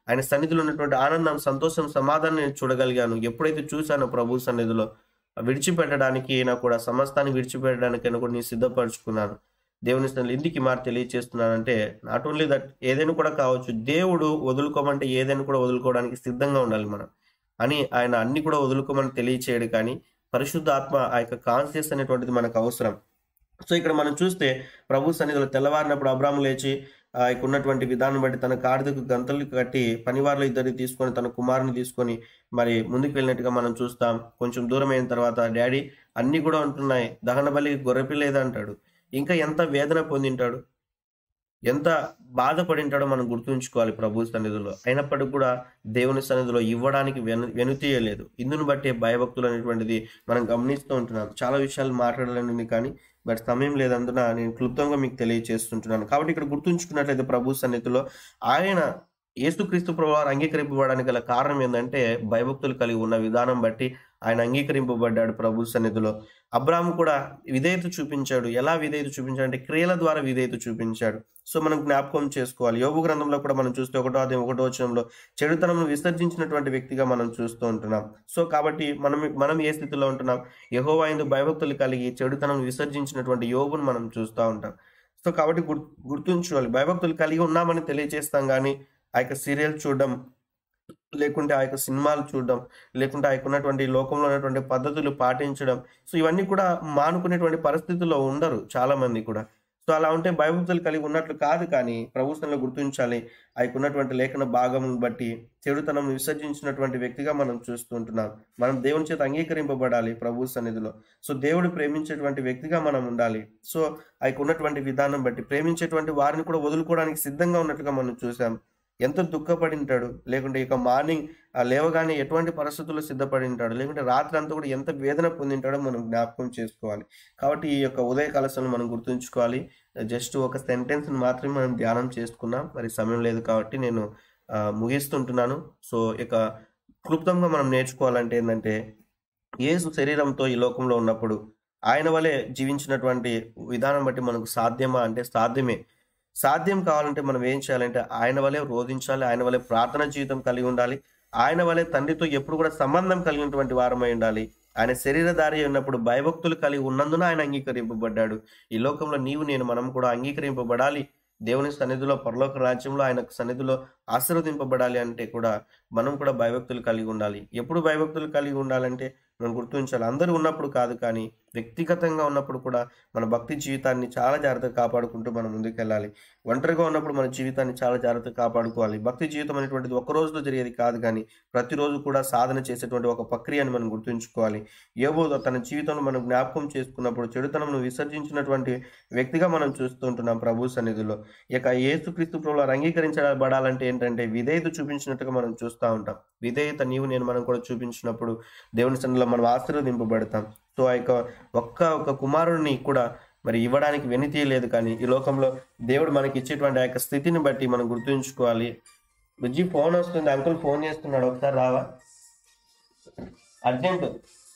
[SPEAKER 1] ఆయన సన్నిధిలో ఉన్నటువంటి ఆనందం, సంతోషం, సమాధానం నేను చూడగలిగాను. ఎప్పుడైతే చూశానో ప్రభు సన్నిధిలో విడిచిపెట్టడానికి అయినా కూడా, సమస్తాన్ని విడిచిపెట్టడానికైనా కూడా నేను సిద్ధపరచుకున్నాను. దేవుని సన్నిధిలో ఎందుకు ఈ మాట తెలియజేస్తున్నానంటే, నాట్ ఓన్లీ దట్, ఏదైనా కూడా కావచ్చు, దేవుడు వదులుకోమంటే ఏదైనా కూడా వదులుకోవడానికి సిద్ధంగా ఉండాలి మనం అని ఆయన అన్ని కూడా వదులుకోమని తెలియచేయడు. కానీ పరిశుద్ధ ఆత్మ ఆ యొక్క కాన్షియస్ అనేటువంటిది మనకు అవసరం. సో ఇక్కడ మనం చూస్తే ప్రభు సన్నిధిలో తెల్లవారినప్పుడు అబ్రాము లేచి ఆ యొక్క ఉన్నటువంటి విధానం బట్టి తన కాడిదకు గంతలు కట్టి పనివారులు ఇద్దరిని తీసుకొని తన కుమారుని తీసుకొని మరి ముందుకు వెళ్ళినట్టుగా మనం చూస్తాం. కొంచెం దూరం అయిన తర్వాత, డాడీ అన్ని కూడా ఉంటున్నాయి, దహన బలికి గొర్రెపిల్ల అంటాడు. ఇంకా ఎంత వేదన పొందింటాడు, ఎంత బాధపడింటాడో మనం గుర్తుంచుకోవాలి ప్రభు సన్నిధిలో. అయినప్పటికీ కూడా దేవుని సన్నిధిలో ఇవ్వడానికి వెను వెనుతీయలేదు. ఇందును బట్టి భయభక్తులు అనేటువంటిది మనం గమనిస్తూ ఉంటున్నాం. చాలా విషయాలు మాట్లాడాలని కానీ బట్ సమయం లేదందున నేను క్లుప్తంగా మీకు తెలియజేస్తుంటున్నాను. కాబట్టి ఇక్కడ గుర్తుంచుకున్నట్లయితే ప్రభు సన్నిధిలో ఆయన యేసుక్రీస్తు ప్రభువారు అంగీకరింపబడడానికి గల కారణం ఏంటంటే, భయభక్తులు కలిగి ఉన్న విధానం బట్టి ఆయన అంగీకరింపబడ్డాడు ప్రభు సన్నిధిలో. అబ్రాహాము కూడా విధేయత చూపించాడు. ఎలా విధేయత చూపించాడు అంటే క్రియల ద్వారా విధేయత చూపించాడు. సో మనం జ్ఞాపకం చేసుకోవాలి. యోబు గ్రంథంలో కూడా మనం చూస్తే ఒకటో అధ్యాయం ఒకటో వచనంలో చెడుతనం విసర్జించినటువంటి వ్యక్తిగా మనం చూస్తూ ఉంటున్నాం. సో కాబట్టి మనం మనం ఏ స్థితిలో ఉంటున్నాం? యెహోవా యందు భయభక్తులు కలిగి చెడుతనం విసర్జించినటువంటి యోబును మనం చూస్తూ ఉంటాం. సో కాబట్టి గుర్ గుర్తుంచుకోవాలి, భయభక్తులు కలిగి ఉన్నామని తెలియజేస్తాం కానీ ఆ యొక్క సీరియల్ చూడడం, లేకుంటే ఆ యొక్క సినిమాలు చూడడం, లేకుంటే ఆ యొక్క ఉన్నటువంటి లోకంలో ఉన్నటువంటి పద్ధతులు పాటించడం, సో ఇవన్నీ కూడా మానుకునేటువంటి పరిస్థితుల్లో ఉండరు చాలా మంది కూడా. సో అలా ఉంటే భయభక్తులు కలిగి ఉన్నట్లు కాదు. కానీ ప్రభుత్వంలో గుర్తించాలి, ఆ యొక్క ఉన్నటువంటి లేఖన భాగం బట్టి చెడుతనం విసర్జించినటువంటి వ్యక్తిగా మనం చూస్తుంటున్నాం. మనం దేవుని చేత అంగీకరింపబడాలి ప్రభు సన్నిధిలో. సో దేవుడు ప్రేమించేటువంటి వ్యక్తిగా మనం ఉండాలి. సో ఆ యొక్క ఉన్నటువంటి విధానం బట్టి ప్రేమించేటువంటి వారిని కూడా వదులుకోవడానికి సిద్ధంగా ఉన్నట్లుగా మనం చూసాం. ఎంత దుఃఖపడి ఉంటాడు, లేకుంటే ఇక మార్నింగ్ లేవగానే ఎటువంటి పరిస్థితుల్లో సిద్ధపడి ఉంటాడు, లేకుంటే రాత్రి అంతా కూడా ఎంత వేదన పొందింటాడో మనం జ్ఞాపకం చేసుకోవాలి. కాబట్టి ఈ యొక్క ఉదయ కలశంలో మనం గుర్తుంచుకోవాలి. జస్ట్ ఒక సెంటెన్స్ని మాత్రమే మనం ధ్యానం చేసుకున్నాం, మరి సమయం లేదు కాబట్టి నేను ముగిస్తుంటున్నాను. సో ఇక క్లుప్తంగా మనం నేర్చుకోవాలంటే ఏంటంటే, యేసు శరీరంతో ఈ లోకంలో ఉన్నప్పుడు ఆయన వలె జీవించినటువంటి విధానం బట్టి మనకు సాధ్యమా అంటే సాధ్యమే. సాధ్యం కావాలంటే మనం ఏం చేయాలంటే ఆయన వలె రోధించాలి, ఆయన వలె ప్రార్థన జీవితం కలిగి ఉండాలి, ఆయన వలె తండ్రితో ఎప్పుడు కూడా సంబంధం కలిగినటువంటి వారమై ఉండాలి. ఆయన శరీరధారి ఉన్నప్పుడు భయభక్తులు కలిగి ఉన్నందున ఆయన అంగీకరింపబడ్డాడు. ఈ లోకంలో నీవు నేను మనం కూడా అంగీకరింపబడాలి. దేవుని సన్నిధిలో, పరలోక రాజ్యంలో ఆయన సన్నిధిలో ఆశీర్వదింపబడాలి అంటే కూడా మనం కూడా భయభక్తులు కలిగి ఉండాలి. ఎప్పుడు భయభక్తులు కలిగి ఉండాలంటే మనం గుర్తుంచాలి, అందరూ ఉన్నప్పుడు కాదు, కానీ వ్యక్తిగతంగా ఉన్నప్పుడు కూడా మన భక్తి జీవితాన్ని చాలా జాగ్రత్తగా కాపాడుకుంటూ మనం ముందుకెళ్ళాలి. ఒంటరిగా ఉన్నప్పుడు మన జీవితాన్ని చాలా జాగ్రత్తగా కాపాడుకోవాలి. భక్తి జీవితం అనేటువంటిది ఒక రోజులో జరిగేది కాదు, కానీ ప్రతిరోజు కూడా సాధన చేసేటువంటి ఒక ప్రక్రియని మనం గుర్తుంచుకోవాలి. యోబు తన జీవితంలో మనం జ్ఞాపకం చేసుకున్నప్పుడు చెడుతనంను విసర్జించినటువంటి వ్యక్తిగా మనం చూస్తుంటున్నాం ప్రభు సన్నిధిలో. ఇక యేసుక్రీస్తు ప్రభువులో అంగీకరించబడాలంటే ఏంటంటే విధేయత చూపించినట్టుగా మనం చూస్తూ ఉంటాం. విధేయత నీవు నేను మనం కూడా చూపించినప్పుడు దేవుని సన్నిధిలో మనం ఆశీర్వదింపబడతాం. సో ఆ యొక్క ఒక్క ఒక కుమారుడిని కూడా మరి ఇవ్వడానికి వెనుతీయలేదు. కానీ ఈ లోకంలో దేవుడు మనకి ఇచ్చేటువంటి ఆ యొక్క స్థితిని బట్టి మనం గుర్తుంచుకోవాలి. బుజ్జి ఫోన్ వస్తుంది, అంకుల్ ఫోన్ చేస్తున్నాడు, ఒకసారి రావా, అర్జెంట్.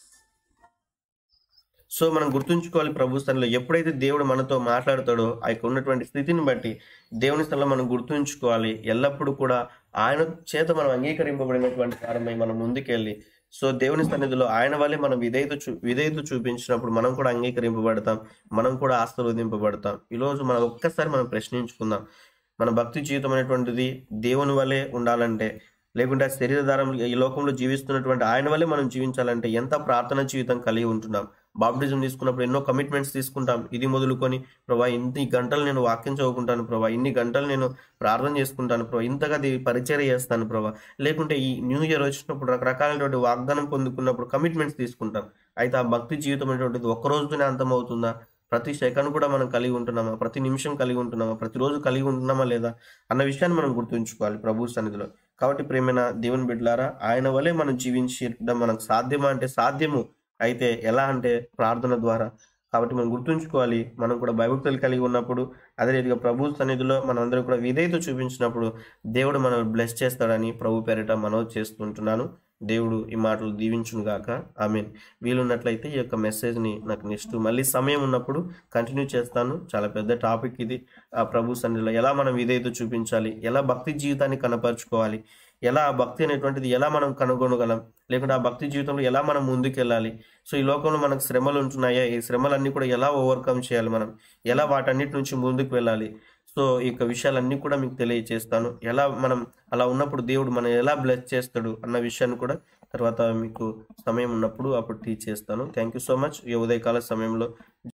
[SPEAKER 1] సో మనం గుర్తుంచుకోవాలి ప్రభు స్థలంలో ఎప్పుడైతే దేవుడు మనతో మాట్లాడతాడో ఆ యొక్క ఉన్నటువంటి స్థితిని బట్టి దేవుని స్థలంలో మనం గుర్తుంచుకోవాలి. ఎల్లప్పుడూ కూడా ఆయన చేత మనం అంగీకరింపబడినటువంటి కారణమై మనం ముందుకెళ్ళి సో దేవుని సన్నిధిలో ఆయన వల్లే మనం విధేయత చూ విధేయత చూపించినప్పుడు మనం కూడా అంగీకరింపబడతాం, మనం కూడా ఆశీర్వదింపబడతాం. ఈరోజు మనం ఒక్కసారి మనం ప్రశ్నించుకుందాం, మన భక్తి జీవితం అనేటువంటిది దేవుని వల్లే ఉండాలంటే, లేకుంటే శరీరధారం ఈ లోకంలో జీవిస్తున్నటువంటి ఆయన వల్లే మనం జీవించాలంటే ఎంత ప్రార్థన జీవితం కలిగి ఉంటున్నాం. బాప్టిజం తీసుకున్నప్పుడు ఎన్నో కమిట్మెంట్స్ తీసుకుంటాం. ఇది మొదలుకొని ప్రభా ఇన్ని గంటలు నేను వాక్యం చదువుకుంటాను ప్రభా, ఇన్ని గంటలు నేను ప్రార్థన చేసుకుంటాను ప్రభా, ఇంతగా పరిచర్య చేస్తాను ప్రభా. లేకుంటే ఈ న్యూ ఇయర్ వచ్చినప్పుడు రకరకాలైనటువంటి వాగ్దానం పొందుకున్నప్పుడు కమిట్మెంట్స్ తీసుకుంటాం. అయితే ఆ భక్తి జీవితం అనేటువంటిది ఒక్క రోజుతోనే అంతమవుతుందా? ప్రతి సెకండ్ కూడా మనం కలిగి ఉంటున్నామా? ప్రతి నిమిషం కలిగి ఉంటున్నామా? ప్రతిరోజు కలిగి ఉంటున్నామా లేదా అన్న విషయాన్ని మనం గుర్తుంచుకోవాలి ప్రభు సన్నిధిలో. కాబట్టి ప్రేమైన దేవుని బిడ్డలారా, ఆయన వలె మనం జీవించడం మనకు సాధ్యమా అంటే సాధ్యము. అయితే ఎలా అంటే ప్రార్థన ద్వారా. కాబట్టి మనం గుర్తుంచుకోవాలి, మనం కూడా భయభక్తులు కలిగి ఉన్నప్పుడు, అదే రీతిగా ప్రభు సన్నిధిలో మనం అందరూ కూడా విధేయత చూపించినప్పుడు దేవుడు మనం బ్లెస్ చేస్తాడని ప్రభు పేరిట మనవి చేస్తుంటున్నాను. దేవుడు ఈ మాటలు దీవించును గాక. ఆమేన్. వీలున్నట్లయితే ఈ యొక్క మెసేజ్ని నాకు నెక్స్ట్ మళ్ళీ సమయం ఉన్నప్పుడు కంటిన్యూ చేస్తాను. చాలా పెద్ద టాపిక్ ఇది. ఆ ప్రభు సన్నిధిలో ఎలా మనం విధేయత చూపించాలి, ఎలా భక్తి జీవితాన్ని కనపరుచుకోవాలి, ఎలా ఆ భక్తి అనేటువంటిది ఎలా మనం కనుగొనగలం, లేకుంటే ఆ భక్తి జీవితంలో ఎలా మనం ముందుకెళ్ళాలి. సో ఈ లోకంలో మనకు శ్రమలు ఉంటున్నాయా, ఈ శ్రమలన్నీ కూడా ఎలా ఓవర్కమ్ చేయాలి, మనం ఎలా వాటన్నిటి నుంచి ముందుకు వెళ్ళాలి. సో ఈ యొక్క విషయాలన్నీ కూడా మీకు తెలియజేస్తాను. ఎలా మనం అలా ఉన్నప్పుడు దేవుడు మనం ఎలా బ్లెస్ చేస్తాడు అన్న విషయాన్ని కూడా తర్వాత మీకు సమయం ఉన్నప్పుడు అప్పుడు టీచ్ చేస్తాను. Thank you so much. ఈ ఉదయకాల సమయంలో